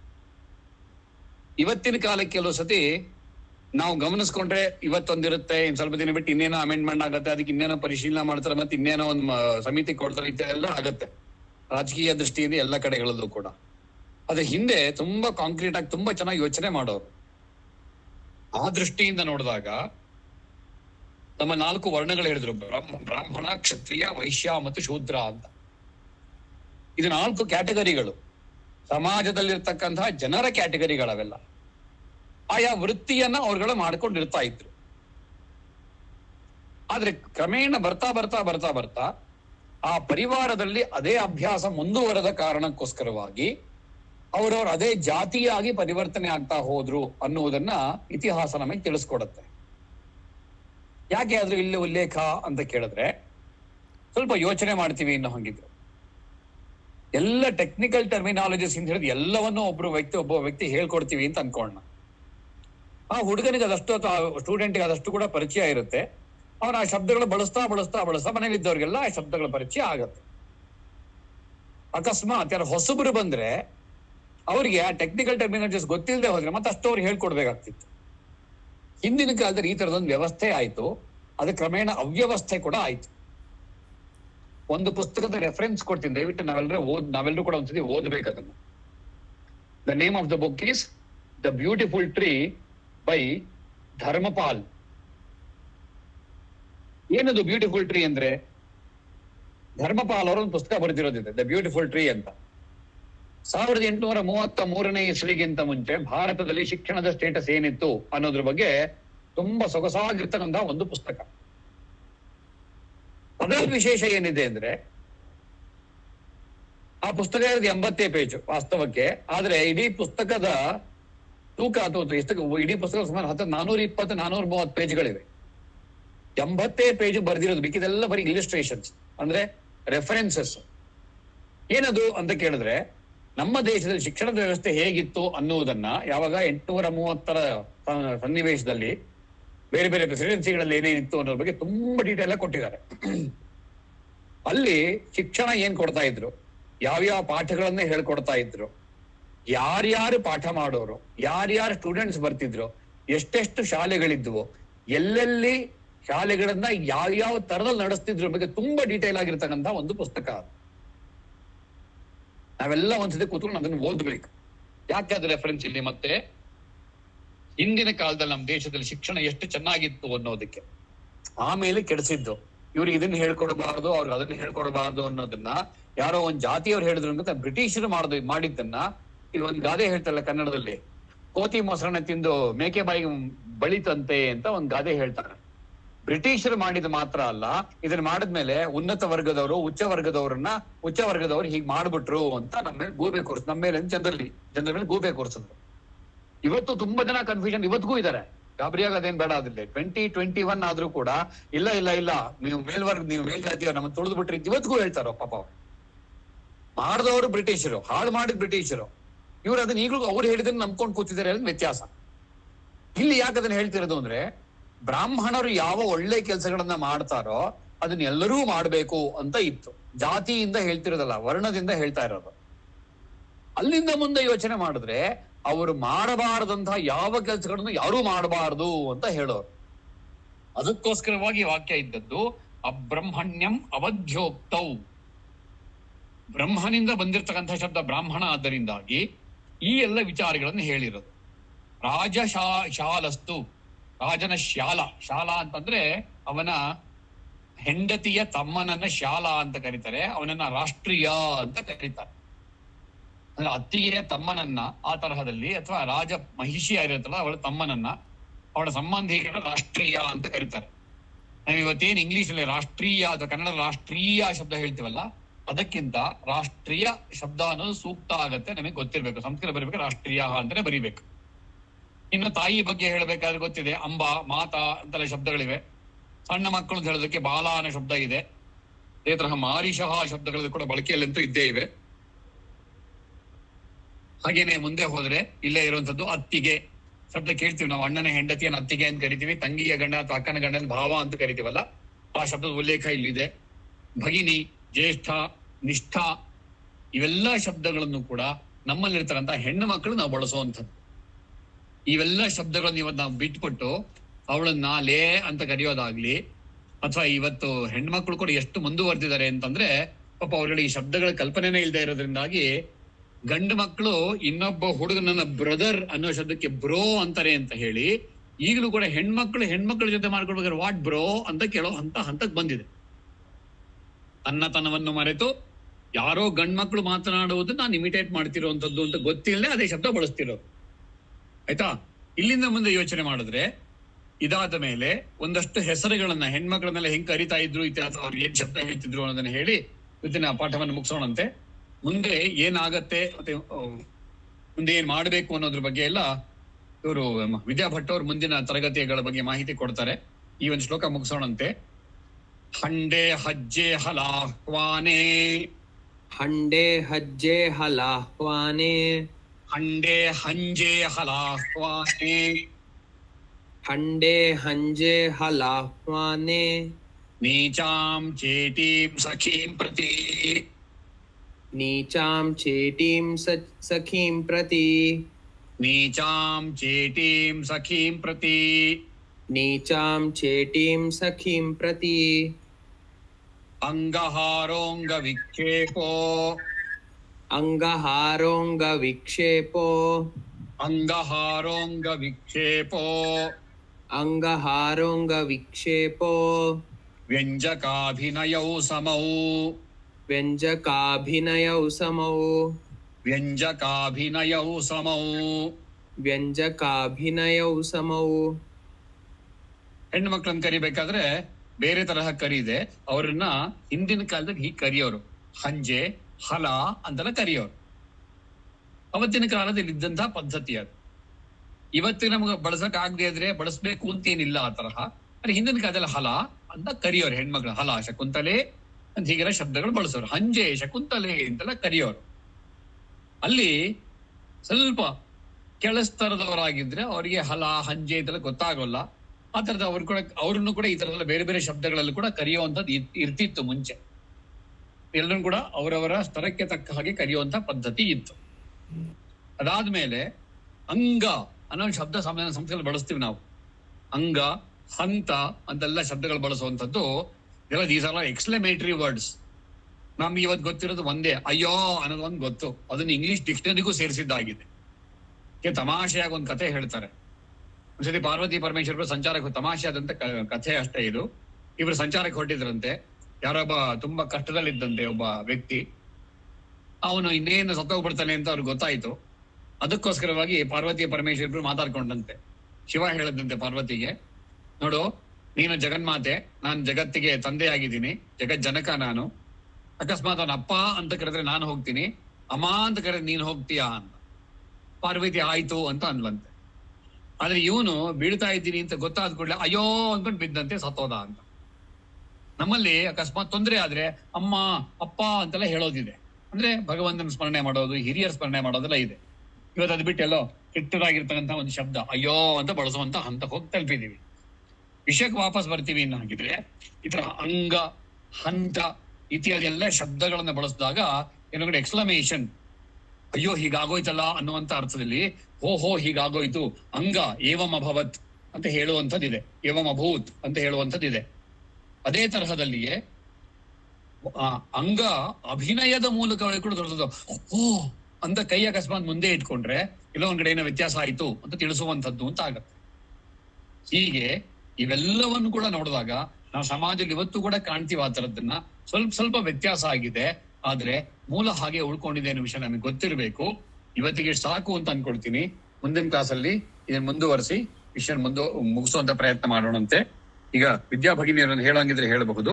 ಇವತ್ತಿನ ಕಾಲಕ್ಕೆ ಕೆಲವು ಸತಿ ನಾವು ಗಮನಿಸ್ಕೊಂಡ್ರೆ ಇವತ್ತೊಂದಿರುತ್ತೆ, ಇನ್ ಸ್ವಲ್ಪ ದಿನ ಬಿಟ್ಟು ಇನ್ನೇನೋ ಅಮೆಂಡ್ಮೆಂಟ್ ಆಗತ್ತೆ, ಅದಕ್ಕೆ ಇನ್ನೇನೋ ಪರಿಶೀಲನೆ ಮಾಡ್ತಾರೆ, ಮತ್ತೆ ಇನ್ನೇನೋ ಒಂದು ಸಮಿತಿ ಕೊಡ್ತಾರೆ, ಇದೆಲ್ಲ ಆಗತ್ತೆ ರಾಜಕೀಯ ದೃಷ್ಟಿಯಿಂದ ಎಲ್ಲ ಕಡೆಗಳಲ್ಲೂ ಕೂಡ. ಅದ್ರ ಹಿಂದೆ ತುಂಬಾ ಕಾಂಕ್ರೀಟ್ ಆಗಿ ತುಂಬಾ ಚೆನ್ನಾಗಿ ಯೋಚನೆ ಮಾಡೋರು. ಆ ದೃಷ್ಟಿಯಿಂದ ನೋಡಿದಾಗ ನಮ್ಮ ನಾಲ್ಕು ವರ್ಣಗಳು ಹೇಳಿದ್ರು, ಬ್ರಾಹ್ಮ ಬ್ರಾಹ್ಮಣ ಕ್ಷತ್ರಿಯ ವೈಶ್ಯ ಮತ್ತು ಶೂದ್ರ ಅಂತ. ಇದು ನಾಲ್ಕು ಕ್ಯಾಟಗರಿಗಳು, ಸಮಾಜದಲ್ಲಿರ್ತಕ್ಕಂತಹ ಜನರ ಕ್ಯಾಟಗರಿಗಳವೆಲ್ಲ. ಆಯಾ ವೃತ್ತಿಯನ್ನ ಅವ್ರುಗಳು ಮಾಡ್ಕೊಂಡಿರ್ತಾ ಇದ್ರು. ಆದ್ರೆ ಕ್ರಮೇಣ ಬರ್ತಾ ಬರ್ತಾ ಬರ್ತಾ ಬರ್ತಾ ಆ ಪರಿವಾರದಲ್ಲಿ ಅದೇ ಅಭ್ಯಾಸ ಮುಂದುವರೆದ ಕಾರಣಕ್ಕೋಸ್ಕರವಾಗಿ ಅವರವ್ರು ಅದೇ ಜಾತಿಯಾಗಿ ಪರಿವರ್ತನೆ ಆಗ್ತಾ ಹೋದ್ರು ಅನ್ನುವುದನ್ನ ಇತಿಹಾಸ ನಮಗೆ ತಿಳಿಸ್ಕೊಡತ್ತೆ. ಯಾಕೆ ಆದ್ರೂ ಇಲ್ಲಿ ಉಲ್ಲೇಖ ಅಂತ ಕೇಳಿದ್ರೆ ಸ್ವಲ್ಪ ಯೋಚನೆ ಮಾಡ್ತೀವಿ ಇನ್ನು ಹಂಗಿದ್ರು. ಎಲ್ಲ ಟೆಕ್ನಿಕಲ್ ಟರ್ಮಿನಾಲಜೀಸ್ ಇಂದ ಹಿಡಿದು ಎಲ್ಲವನ್ನೂ ಒಬ್ರು ವ್ಯಕ್ತಿ ಒಬ್ಬ ವ್ಯಕ್ತಿ ಹೇಳ್ಕೊಡ್ತೀವಿ ಅಂತ ಅನ್ಕೊಳ್ಳೋಣ. ಆ ಹುಡುಗನಿಗೆ ಅದಷ್ಟು ಸ್ಟೂಡೆಂಟ್ಗೆ ಅದಷ್ಟು ಕೂಡ ಪರಿಚಯ ಇರುತ್ತೆ. ಅವನ ಆ ಶಬ್ದಗಳು ಬಳಸ್ತಾ ಬಳಸ್ತಾ ಬಳಸ್ತಾ ಮನೇಲಿದ್ದವ್ರಿಗೆಲ್ಲ ಆ ಶಬ್ದಗಳ ಪರಿಚಯ ಆಗತ್ತೆ. ಅಕಸ್ಮಾತ್ ಯಾರು ಹೊಸಬರು ಬಂದ್ರೆ ಅವರಿಗೆ ಆ ಟೆಕ್ನಿಕಲ್ ಟರ್ಮಿನಾಲಜೀಸ್ ಗೊತ್ತಿಲ್ಲದೆ ಹೋದ್ರೆ ಮತ್ತೆ ಅಷ್ಟು ಅವ್ರು ಹೇಳ್ಕೊಡ್ಬೇಕಾಗ್ತಿತ್ತು. ಹಿಂದಿನ ಕಾಲದಲ್ಲಿ ಈ ತರದೊಂದು ವ್ಯವಸ್ಥೆ ಆಯ್ತು, ಅದು ಕ್ರಮೇಣ ಅವ್ಯವಸ್ಥೆ ಕೂಡ ಆಯ್ತು. ಒಂದು ಪುಸ್ತಕದ ರೆಫರೆನ್ಸ್ ಕೊಡ್ತೀನಿ, ದಯವಿಟ್ಟು ನಾವೆಲ್ಲರೂ ಓದ್ ನಾವೆಲ್ಲರೂ ಕೂಡ ಒಂದ್ಸತಿ ಓದ್ಬೇಕು ಅದನ್ನ. The name of the book is the beautiful tree by Dharmapal. ಏನದು ಬ್ಯೂಟಿಫುಲ್ ಟ್ರೀ ಅಂದ್ರೆ? ಧರ್ಮಪಾಲ್ ಅವರ ಒಂದು ಪುಸ್ತಕ ಬರೆದಿರೋದಿದೆ, ದ ಬ್ಯೂಟಿಫುಲ್ ಟ್ರೀ ಅಂತ. ಸಾವಿರದ ಎಂಟುನೂರ ಮೂವತ್ತ ಮೂರನೇ ಇಸ್ವಿಗಿಂತ ಮುಂಚೆ ಭಾರತದಲ್ಲಿ ಶಿಕ್ಷಣದ ಸ್ಟೇಟಸ್ ಏನಿತ್ತು ಅನ್ನೋದ್ರ ಬಗ್ಗೆ ತುಂಬಾ ಸೊಗಸಾಗಿರ್ತಕ್ಕಂತಹ ಒಂದು ಪುಸ್ತಕ. ಅದರ ವಿಶೇಷ ಏನಿದೆ ಅಂದ್ರೆ ಆ ಪುಸ್ತಕ ಇರೋದು ಎಂಬತ್ತೇ ಪೇಜ್ ವಾಸ್ತವಕ್ಕೆ. ಆದ್ರೆ ಇಡೀ ಪುಸ್ತಕದ ತೂಕ ಅಥವಾ ಎಷ್ಟು, ಇಡೀ ಪುಸ್ತಕ ಸುಮಾರು ಹತ್ತು ನಾನೂರ ಇಪ್ಪತ್ತು ನಾನೂರ ಮೂವತ್ತು ಪೇಜ್ಗಳಿವೆ. ಎಂಬತ್ತೇ ಪೇಜ್ ಬರ್ದಿರೋದು, ಮಿಕ್ಕಿದೆಲ್ಲ ಬರೀ ಇಲಿಸ್ಟ್ರೇಷನ್ಸ್ ಅಂದ್ರೆ ರೆಫರೆನ್ಸಸ್. ಏನದು ಅಂತ ಕೇಳಿದ್ರೆ ನಮ್ಮ ದೇಶದಲ್ಲಿ ಶಿಕ್ಷಣದ ವ್ಯವಸ್ಥೆ ಹೇಗಿತ್ತು ಅನ್ನುವುದನ್ನ ಯಾವಾಗ ಎಂಟುನೂರ ಮೂವತ್ತರ ಸನ್ನಿವೇಶದಲ್ಲಿ ಬೇರೆ ಬೇರೆ ಪ್ರೆಸಿಡೆನ್ಸಿಗಳಲ್ಲಿ ಏನೇನಿತ್ತು ಅನ್ನೋದ್ರ ಬಗ್ಗೆ ತುಂಬಾ ಡೀಟೇಲ್ ಆಗಿ ಕೊಟ್ಟಿದ್ದಾರೆ. ಅಲ್ಲಿ ಶಿಕ್ಷಣ ಏನ್ ಕೊಡ್ತಾ ಇದ್ರು, ಯಾವ್ಯಾವ ಪಾಠಗಳನ್ನೇ ಹೇಳ್ಕೊಡ್ತಾ ಇದ್ರು, ಯಾರ್ಯಾರು ಪಾಠ ಮಾಡೋರು, ಯಾರ್ಯಾರು ಸ್ಟೂಡೆಂಟ್ಸ್ ಬರ್ತಿದ್ರು, ಎಷ್ಟೆಷ್ಟು ಶಾಲೆಗಳಿದ್ವು, ಎಲ್ಲೆಲ್ಲಿ ಶಾಲೆಗಳನ್ನ ಯಾವ್ಯಾವ ತರದಲ್ಲಿ ನಡೆಸ್ತಿದ್ರು ಬಗ್ಗೆ ತುಂಬಾ ಡೀಟೇಲ್ ಆಗಿರ್ತಕ್ಕಂಥ ಒಂದು ಪುಸ್ತಕ. ನಾವೆಲ್ಲ ಒಂದ್ಸತಿ ಕೂತ್ಕೊಂಡು ಅದನ್ನು ಓದ್ಬೇಕು. ಯಾಕೆ ಅದು ರೆಫರೆನ್ಸ್ ಇಲ್ಲಿ ಮತ್ತೆ ಹಿಂದಿನ ಕಾಲದಲ್ಲಿ ನಮ್ಮ ದೇಶದಲ್ಲಿ ಶಿಕ್ಷಣ ಎಷ್ಟು ಚೆನ್ನಾಗಿತ್ತು ಅನ್ನೋದಕ್ಕೆ. ಆಮೇಲೆ ಕೆಡಿಸಿದ್ದು ಇವ್ರಿಗೆ ಇದನ್ನ ಹೇಳ್ಕೊಡ್ಬಾರ್ದು, ಅವ್ರಿಗೆ ಅದನ್ನ ಹೇಳ್ಕೊಡ್ಬಾರ್ದು ಅನ್ನೋದನ್ನ ಯಾರೋ ಒಂದ್ ಜಾತಿಯವ್ರು ಹೇಳಿದ್ರು ಅಂತ ಬ್ರಿಟಿಷರು ಮಾಡೋದು ಮಾಡಿದ್ದನ್ನ ಇಲ್ಲಿ ಒಂದ್ ಗಾದೆ ಹೇಳ್ತಾರಲ್ಲ ಕನ್ನಡದಲ್ಲಿ, ಕೋತಿ ಮೊಸರನ್ನ ತಿಂದು ಮೇಕೆ ಬಾಯಿಗೆ ಬಳಿತಂತೆ ಅಂತ ಒಂದ್ ಗಾದೆ ಹೇಳ್ತಾರೆ. ಬ್ರಿಟಿಷರು ಮಾಡಿದ ಮಾತ್ರ ಅಲ್ಲ, ಇದನ್ನ ಮಾಡಿದ್ಮೇಲೆ ಉನ್ನತ ವರ್ಗದವರು ಉಚ್ಚ ವರ್ಗದವರನ್ನ ಉಚ್ಚ ವರ್ಗದವ್ರು ಹೀಗ್ ಮಾಡ್ಬಿಟ್ರು ಅಂತ ನಮ್ಮ ಮೇಲೆ ಗೂಬೆ ಕೂರ್ಸ್ ನಮ್ಮ ಮೇಲೆ ಜನರಲ್ಲಿ ಜನರ ಮೇಲೆ ಗೂಬೆ ಕೂರ್ಸಿದ್ರು. ಇವತ್ತು ತುಂಬಾ ಜನ ಕನ್ಫ್ಯೂಷನ್ ಇವತ್ತಿಗೂ ಇದಾರೆ, ಗಾಬರಿ ಆಗೋದೇನ್ ಬೇಡ. ಅದಿಲ್ಲ ಟ್ವೆಂಟಿ ಟ್ವೆಂಟಿ ಒನ್ ಆದ್ರೂ ಕೂಡ ಇಲ್ಲ ಇಲ್ಲ ಇಲ್ಲ ನೀವು ಮೇಲ್ವರ್ಗ ನೀವು ಮೇಲ್ಜಾತಿಯವ್ರು ನಮ್ಮ ತುಳಿದು ಬಿಟ್ರಿ ಇವತ್ತಿಗೂ ಹೇಳ್ತಾರೋ ಪಾಪ. ಮಾಡಿದವರು ಬ್ರಿಟಿಷರು, ಹಾಳು ಮಾಡಿದ ಬ್ರಿಟಿಷರು. ಇವ್ರು ಅದನ್ನ ಈಗಲೂ ಅವ್ರು ಹೇಳಿದನ್ನು ನಂಬ್ಕೊಂಡು ಕೂತಿದ್ದಾರೆ ಅನ್ನೋದು ವ್ಯತ್ಯಾಸ. ಇಲ್ಲಿ ಯಾಕೆ ಅದನ್ನ ಹೇಳ್ತಿರೋದು ಅಂದ್ರೆ, ಬ್ರಾಹ್ಮಣರು ಯಾವ ಒಳ್ಳೆ ಕೆಲಸಗಳನ್ನ ಮಾಡ್ತಾರೋ ಅದನ್ನ ಎಲ್ಲರೂ ಮಾಡ್ಬೇಕು ಅಂತ ಇತ್ತು. ಜಾತಿಯಿಂದ ಹೇಳ್ತಿರೋದಲ್ಲ, ವರ್ಣದಿಂದ ಹೇಳ್ತಾ ಇರೋದು. ಅಲ್ಲಿಂದ ಮುಂದೆ ಯೋಚನೆ ಮಾಡಿದ್ರೆ ಅವರು ಮಾಡಬಾರದಂತಹ ಯಾವ ಕೆಲಸಗಳನ್ನು ಯಾರೂ ಮಾಡಬಾರದು ಅಂತ ಹೇಳೋರು. ಅದಕ್ಕೋಸ್ಕರವಾಗಿ ವಾಕ್ಯ ಇದ್ದದ್ದು ಅಬ್ರಹ್ಮಣ್ಯಂ ಅವಧ್ಯೋಕ್ತೌ. ಬ್ರಹ್ಮನಿಂದ ಬಂದಿರತಕ್ಕಂತಹ ಶಬ್ದ ಬ್ರಾಹ್ಮಣ, ಆದ್ದರಿಂದಾಗಿ ಈ ಎಲ್ಲ ವಿಚಾರಗಳನ್ನು ಹೇಳಿರೋದು. ರಾಜ ಶಾ ಶಾಲಸ್ತು, ರಾಜನ ಶಾಲ. ಶಾಲ ಅಂತಂದ್ರೆ ಅವನ ಹೆಂಡತಿಯ ತಮ್ಮನನ್ನ ಶಾಲ ಅಂತ ಕರೀತಾರೆ, ಅವನನ್ನ ರಾಷ್ಟ್ರೀಯ ಅಂತ ಕರೀತಾರೆ. ಅಂದ್ರೆ ಅತ್ತಿಗೆಯ ತಮ್ಮನನ್ನ ಆ ತರಹದಲ್ಲಿ, ಅಥವಾ ರಾಜ ಮಹಿಷಿ ಆಗಿರುತ್ತಲ್ಲ ಅವಳ ತಮ್ಮನನ್ನ, ಅವಳ ಸಂಬಂಧಿಕರ ರಾಷ್ಟ್ರೀಯ ಅಂತ ಕರೀತಾರೆ. ನಾವು ಇವತ್ತೇನು ಇಂಗ್ಲಿಷ್ ಅಲ್ಲಿ ರಾಷ್ಟ್ರೀಯ ಅಥವಾ ಕನ್ನಡ ರಾಷ್ಟ್ರೀಯ ಶಬ್ದ ಹೇಳ್ತೀವಲ್ಲ, ಅದಕ್ಕಿಂತ ರಾಷ್ಟ್ರೀಯ ಶಬ್ದ ಅನ್ನೋದು ಸೂಕ್ತ ಆಗತ್ತೆ. ನಮಗೆ ಗೊತ್ತಿರ್ಬೇಕು, ಸಂಸ್ಕೃತ ಬರೀಬೇಕು, ರಾಷ್ಟ್ರೀಯ ಅಂತಾನೆ ಬರೀಬೇಕು. ಇನ್ನು ತಾಯಿ ಬಗ್ಗೆ ಹೇಳಬೇಕಾದ್ರೆ ಗೊತ್ತಿದೆ, ಅಂಬ, ಮಾತಾ ಅಂತೆಲ್ಲ ಶಬ್ದಗಳಿವೆ. ಸಣ್ಣ ಮಕ್ಕಳು ಅಂತ ಹೇಳೋದಕ್ಕೆ ಬಾಲ ಅನ್ನೋ ಶಬ್ದ ಇದೆ. ಅದೇ ತರಹ ಮಾರಿಷಃ ಶಬ್ದಗಳು ಕೂಡ ಬಳಕೆಯಲ್ಲಂತೂ ಇದ್ದೇ ಇವೆ. ಹಾಗೇನೆ ಮುಂದೆ ಹೋದ್ರೆ ಇಲ್ಲೇ ಇರುವಂತದ್ದು ಅತ್ತಿಗೆ ಶಬ್ದ ಕೇಳ್ತೀವಿ ನಾವು. ಅಣ್ಣನ ಹೆಂಡತಿಯನ್ನು ಅತ್ತಿಗೆ ಅಂತ ಕರಿತೀವಿ, ತಂಗಿಯ ಗಂಡ ಅಥವಾ ಅಕ್ಕನ ಗಂಡನ ಭಾವ ಅಂತ ಕರಿತೀವಲ್ಲ, ಆ ಶಬ್ದದ ಉಲ್ಲೇಖ ಇಲ್ಲಿದೆ. ಭಗಿನಿ, ಜ್ಯೇಷ್ಠ, ನಿಷ್ಠ, ಇವೆಲ್ಲ ಶಬ್ದಗಳನ್ನು ಕೂಡ ನಮ್ಮಲ್ಲಿರ್ತಕ್ಕಂಥ ಹೆಣ್ಣು ಮಕ್ಕಳು ನಾವು ಬಳಸುವಂಥದ್ದು. ಇವೆಲ್ಲ ಶಬ್ದಗಳನ್ನು ಇವತ್ತು ನಾವು ಬಿಟ್ಬಿಟ್ಟು ಅವಳನ್ನ ಲೇ ಅಂತ ಕರೆಯೋದಾಗ್ಲಿ, ಅಥವಾ ಇವತ್ತು ಹೆಣ್ಮಕ್ಳು ಕೂಡ ಎಷ್ಟು ಮುಂದುವರೆದಿದ್ದಾರೆ ಅಂತಂದ್ರೆ, ಪಾಪ ಅವರಲ್ಲಿ ಈ ಶಬ್ದಗಳ ಕಲ್ಪನೆನೇ ಇಲ್ಲದೆ ಇರೋದ್ರಿಂದಾಗಿ ಗಂಡು ಮಕ್ಕಳು ಇನ್ನೊಬ್ಬ ಹುಡುಗನನ್ನ ಬ್ರದರ್ ಅನ್ನೋ ಶಬ್ದಕ್ಕೆ ಬ್ರೋ ಅಂತಾರೆ ಅಂತ ಹೇಳಿ, ಈಗಲೂ ಕೂಡ ಹೆಣ್ಮಕ್ಳು ಹೆಣ್ಮಕ್ಳ ಜೊತೆ ಮಾಡ್ಕೊಳ್ಬೇಕಾದ್ರೆ ವಾಟ್ ಬ್ರೋ ಅಂತ ಕೇಳೋ ಅಂತ ಹಂತಕ್ಕೆ ಬಂದಿದೆ. ತನ್ನತನವನ್ನು ಮರೆತು ಯಾರೋ ಗಂಡ್ಮಕ್ಳು ಮಾತನಾಡುವುದು ನಾನು ಇಮಿಟೇಟ್ ಮಾಡ್ತಿರೋಂಥದ್ದು ಅಂತ ಗೊತ್ತಿಲ್ಲದೆ ಅದೇ ಶಬ್ದ ಬಳಸ್ತಿರೋದು. ಆಯ್ತಾ? ಇಲ್ಲಿಂದ ಮುಂದೆ ಯೋಚನೆ ಮಾಡಿದ್ರೆ, ಇದಾದ ಮೇಲೆ ಒಂದಷ್ಟು ಹೆಸರುಗಳನ್ನ ಹೆಣ್ಮಕ್ಳನ್ನೆಲ್ಲ ಹೆಂಗ್ ಕರಿತಾ ಇದ್ರು ಇತಿಹಾಸ, ಅವ್ರು ಏನ್ ಶಬ್ದ ಹೇಳ್ತಿದ್ರು ಅನ್ನೋದನ್ನ ಹೇಳಿ ಇವತ್ತಿನ ಪಾಠವನ್ನು ಮುಗಿಸೋಣಂತೆ. ಮುಂದೆ ಏನಾಗತ್ತೆ ಮತ್ತೆ ಮುಂದೆ ಏನ್ ಮಾಡ್ಬೇಕು ಅನ್ನೋದ್ರ ಬಗ್ಗೆ ಎಲ್ಲ ಇವರು ವಿದ್ಯಾ ಭಟ್ ಅವ್ರು ಮುಂದಿನ ತರಗತಿಗಳ ಬಗ್ಗೆ ಮಾಹಿತಿ ಕೊಡ್ತಾರೆ. ಈ ಒಂದು ಶ್ಲೋಕ ಮುಗಿಸೋಣಂತೆ. ಹಂಡೆ ಹಜ್ಜೆ ಹಲಾಹ್ವಾನೆ, ಹಂಡೆ ಹಜ್ಜೆ ಹಲಾಹ್ವಾನೆ, ಹಂಡೆ ಹಂಜೆ ಹಲಾಹ್ವಾನೆ, ಹಂಡೆ ಹಂಜೆ ಹಲಾಹ್ವಾನೆ, ನೀಚಾಂ ಚೇಟೀಂ ಸಖೀಂ ಪ್ರತಿ, ನೀಚಾಂ ಚೇಟೀಂ ಸಖೀಂ ಪ್ರತಿ, ನೀಚಾಂ ಚೇಟೀಂ ಸಖೀಂ ಪ್ರತಿ, ನೀಚಾಂ ಚೇಟೀಂ ಸಖೀಂ ಪ್ರತಿ, ಅಂಗಹಾರೋಂಗ ವಿಕ್ಷೇಪೋ, ಅಂಗಹಾರೋಂಗ ವಿಕ್ಷೇಪೋ, ಅಂಗಹಾರೋಂಗ ವಿಕ್ಷೇಪೋ, ಅಂಗಹಾರೋಂಗ ವಿಕ್ಷೇಪೋ, ವ್ಯಂಜಕಾಭಿನಯೌ ಸಮೌ, ವ್ಯಂಜಕಾಭಿನಯೌ ಸಮೌ, ವ್ಯಂಜಕಾಭಿನಯೌ ಸಮೌ, ವ್ಯಂಜಕಾಭಿನಯೌ ಸಮೌ. ಹೆಣ್ಣು ಮಕ್ಕಳನ್ನ ಕರಿಬೇಕಾದ್ರೆ ಬೇರೆ ತರಹ ಕರೀದೆ. ಅವ್ರನ್ನ ಹಿಂದಿನ ಕಾಲದಲ್ಲಿ ಹೀಗೆ ಕರಿಯೋರು, ಹಂಜೆ ಹಲ ಅಂತೆಲ್ಲ ಕರಿಯೋರು. ಅವತ್ತಿನ ಕಾಲದಲ್ಲಿ ಇದ್ದಂತಹ ಪದ್ಧತಿ ಅದು. ಇವತ್ತಿನ ನಮ್ಗೆ ಬಳಸಕ್ ಆಗದೆ ಇದ್ರೆ ಬಳಸ್ಬೇಕು ಅಂತೇನಿಲ್ಲ ಆ ತರಹ. ಅರೆ ಹಿಂದಿನ ಕಾಲದಲ್ಲಿ ಹಲ ಅಂತ ಕರಿಯೋರು ಹೆಣ್ಮಕ್ಳು. ಹಲ, ಶಕುಂತಲೆ ಅಂತ ಹೀಗೆಲ್ಲ ಶಬ್ದಗಳು ಬಳಸೋರು. ಹಂಜೆ, ಶಕುಂತಲೆ ಅಂತೆಲ್ಲ ಕರಿಯೋರು. ಅಲ್ಲಿ ಸ್ವಲ್ಪ ಕೆಳಸ್ತರದವರಾಗಿದ್ರೆ ಅವರಿಗೆ ಹಲ, ಹಂಜೆ ಅಂತೆಲ್ಲ ಗೊತ್ತಾಗೋಲ್ಲ. ಆ ತರದ ಅವ್ರು ಕೂಡ ಅವ್ರನ್ನು ಕೂಡ ಈ ತರದೆಲ್ಲ ಬೇರೆ ಬೇರೆ ಶಬ್ದಗಳಲ್ಲಿ ಕೂಡ ಕರೆಯುವಂಥದ್ದು ಇರ್ತಿತ್ತು ಮುಂಚೆ. ಎಲ್ಲರೂ ಕೂಡ ಅವರವರ ಸ್ತರಕ್ಕೆ ತಕ್ಕ ಹಾಗೆ ಕರೆಯುವಂತ ಪದ್ಧತಿ ಇತ್ತು. ಅದಾದ್ಮೇಲೆ ಅಂಗ ಅನ್ನೋ ಶಬ್ದ ಸಾಮಾನ್ಯ ಸಂಸ್ಕೃತದಲ್ಲಿ ಬಳಸ್ತೀವಿ ನಾವು. ಅಂಗ, ಹಂತ ಅಂತೆಲ್ಲ ಶಬ್ದಗಳು ಬಳಸುವಂಥದ್ದು ಎಲ್ಲ ದೀಸ್ ಆರ್ ಎಕ್ಸ್ಕ್ಲಮೇಟರಿ ವರ್ಡ್ಸ್. ನಮ್ಗೆ ಇವತ್ತು ಗೊತ್ತಿರೋದು ಒಂದೇ, ಅಯ್ಯೋ ಅನ್ನೋದು ಒಂದು ಗೊತ್ತು. ಅದನ್ನ ಇಂಗ್ಲಿಷ್ ಡಿಕ್ಷನರಿಗೂ ಸೇರಿಸಿದ್ದಾಗಿದೆ. ತಮಾಷೆಯಾಗಿ ಒಂದು ಕಥೆ ಹೇಳ್ತಾರೆ. ಒಂದ್ಸತಿ ಪಾರ್ವತಿ ಪರಮೇಶ್ವರ ಸಂಚಾರಕ್ಕೆ ತಮಾಷೆ ಆದಂತ ಕಥೆ ಅಷ್ಟೇ ಇದು. ಇಬ್ರು ಸಂಚಾರಕ್ಕೆ ಹೊರಟಿದ್ರಂತೆ. ಯಾರೊಬ್ಬ ತುಂಬಾ ಕಷ್ಟದಲ್ಲಿದ್ದಂತೆ ಒಬ್ಬ ವ್ಯಕ್ತಿ. ಅವನು ಇನ್ನೇನು ಸತ್ತೋಗ್ಬಿಡ್ತಾನೆ ಅಂತ ಅವ್ರಿಗೆ ಗೊತ್ತಾಯ್ತು. ಅದಕ್ಕೋಸ್ಕರವಾಗಿ ಪಾರ್ವತಿ ಪರಮೇಶ್ವರ ಮಾತಾಡ್ಕೊಂಡಂತೆ. ಶಿವ ಹೇಳದಂತೆ ಪಾರ್ವತಿಗೆ, ನೋಡು ನೀನು ಜಗನ್ಮಾತೆ, ನಾನು ಜಗತ್ತಿಗೆ ತಂದೆ ಆಗಿದ್ದೀನಿ, ಜಗತ್ ಜನಕ ನಾನು. ಅಕಸ್ಮಾತ್ ಅವನ ಅಪ್ಪ ಅಂತ ಕರೆದ್ರೆ ನಾನು ಹೋಗ್ತೀನಿ, ಅಮ್ಮ ಅಂತ ಕರೆದ್ರೆ ನೀನು ಹೋಗ್ತೀಯಾ ಅಂತ. ಪಾರ್ವತಿ ಆಯ್ತು ಅಂತ ಅನ್ಲಂತೆ. ಆದ್ರೆ ಇವನು ಬೀಳ್ತಾ ಇದ್ದೀನಿ ಅಂತ ಗೊತ್ತಾದ ಕೂಡಲೇ ಅಯ್ಯೋ ಅಂದ್ಕೊಂಡು ಬಿದ್ದಂತೆ, ಸತ್ತೋದ ಅಂತ. ನಮ್ಮಲ್ಲಿ ಅಕಸ್ಮಾತ್ ತೊಂದರೆ ಆದ್ರೆ ಅಮ್ಮ ಅಪ್ಪ ಅಂತೆಲ್ಲ ಹೇಳೋದಿದೆ. ಅಂದ್ರೆ ಭಗವಂತನ ಸ್ಮರಣೆ ಮಾಡೋದು, ಹಿರಿಯರ ಸ್ಮರಣೆ ಮಾಡೋದೆಲ್ಲ ಇದೆ. ಇವತ್ತು ಅದು ಬಿಟ್ಟು ಎಲ್ಲೋ ಕೆಟ್ಟದಾಗಿರ್ತಕ್ಕಂಥ ಒಂದು ಶಬ್ದ ಅಯ್ಯೋ ಅಂತ ಬಳಸುವಂತ ಹಂತ ಹೋಗಿ ತಲುಪಿದೀವಿ. ವಿಷಯಕ್ಕೆ ವಾಪಸ್ ಬರ್ತೀವಿ ಇನ್ನು ಹಾಗಿದ್ರೆ ಈ ತರ ಅಂಗ, ಹಂತ ಇತ್ಯಾದಿ ಎಲ್ಲ ಶಬ್ದಗಳನ್ನ ಬಳಸಿದಾಗ ಏನೋ ಎಕ್ಸ್ಕ್ಲಮೇಷನ್, ಅಯ್ಯೋ ಹೀಗಾಗೋಯ್ತಲ್ಲ ಅನ್ನುವಂತ ಅರ್ಥದಲ್ಲಿ ಹೋ ಹೋ ಹೀಗಾಗೋಯ್ತು, ಅಂಗ ಏವಂ ಅಭವತ್ ಅಂತ ಹೇಳುವಂಥದ್ದಿದೆ, ಏವಂ ಅಭೂತ್ ಅಂತ ಹೇಳುವಂಥದ್ದಿದೆ. ಅದೇ ತರಹದಲ್ಲಿಯೇ ಆ ಅಂಗ ಅಭಿನಯದ ಮೂಲಕ ಕೂಡ ದೊಡ್ಡದು ಓ ಅಂತ ಕೈ ಅಕಸ್ಮಾತ್ ಮುಂದೆ ಇಟ್ಕೊಂಡ್ರೆ ಎಲ್ಲೋ ಒಂದ್ ಕಡೆ ಏನೋ ವ್ಯತ್ಯಾಸ ಆಯ್ತು ಅಂತ ತಿಳಿಸುವಂಥದ್ದು ಅಂತ ಆಗತ್ತೆ. ಹೀಗೆ ಇವೆಲ್ಲವನ್ನು ಕೂಡ ನೋಡಿದಾಗ ನಾವು ಸಮಾಜದಲ್ಲಿ ಇವತ್ತು ಕೂಡ ಕಾಣ್ತೀವಿ ಆ ತರದ್ದನ್ನ. ಸ್ವಲ್ಪ ಸ್ವಲ್ಪ ವ್ಯತ್ಯಾಸ ಆಗಿದೆ, ಆದ್ರೆ ಮೂಲ ಹಾಗೆ ಉಳ್ಕೊಂಡಿದೆ ಅನ್ನೋ ವಿಷಯ ನಮಗೆ ಗೊತ್ತಿರಬೇಕು. ಇವತ್ತಿಗೆ ಸಾಕು ಅಂತ ಅನ್ಕೊಳ್ತೀನಿ. ಮುಂದಿನ ಕ್ಲಾಸಲ್ಲಿ ಇದನ್ನ ಮುಂದುವರಿಸಿ ವಿಷಯ ಮುಂದೆ ಮುಗಿಸುವಂತ ಪ್ರಯತ್ನ ಮಾಡೋಣಂತೆ. ಈಗ ವಿದ್ಯಾ ಭಗಿನಿಯರನ್ನು ಹೇಳಂಗಿದ್ರೆ ಹೇಳಬಹುದು.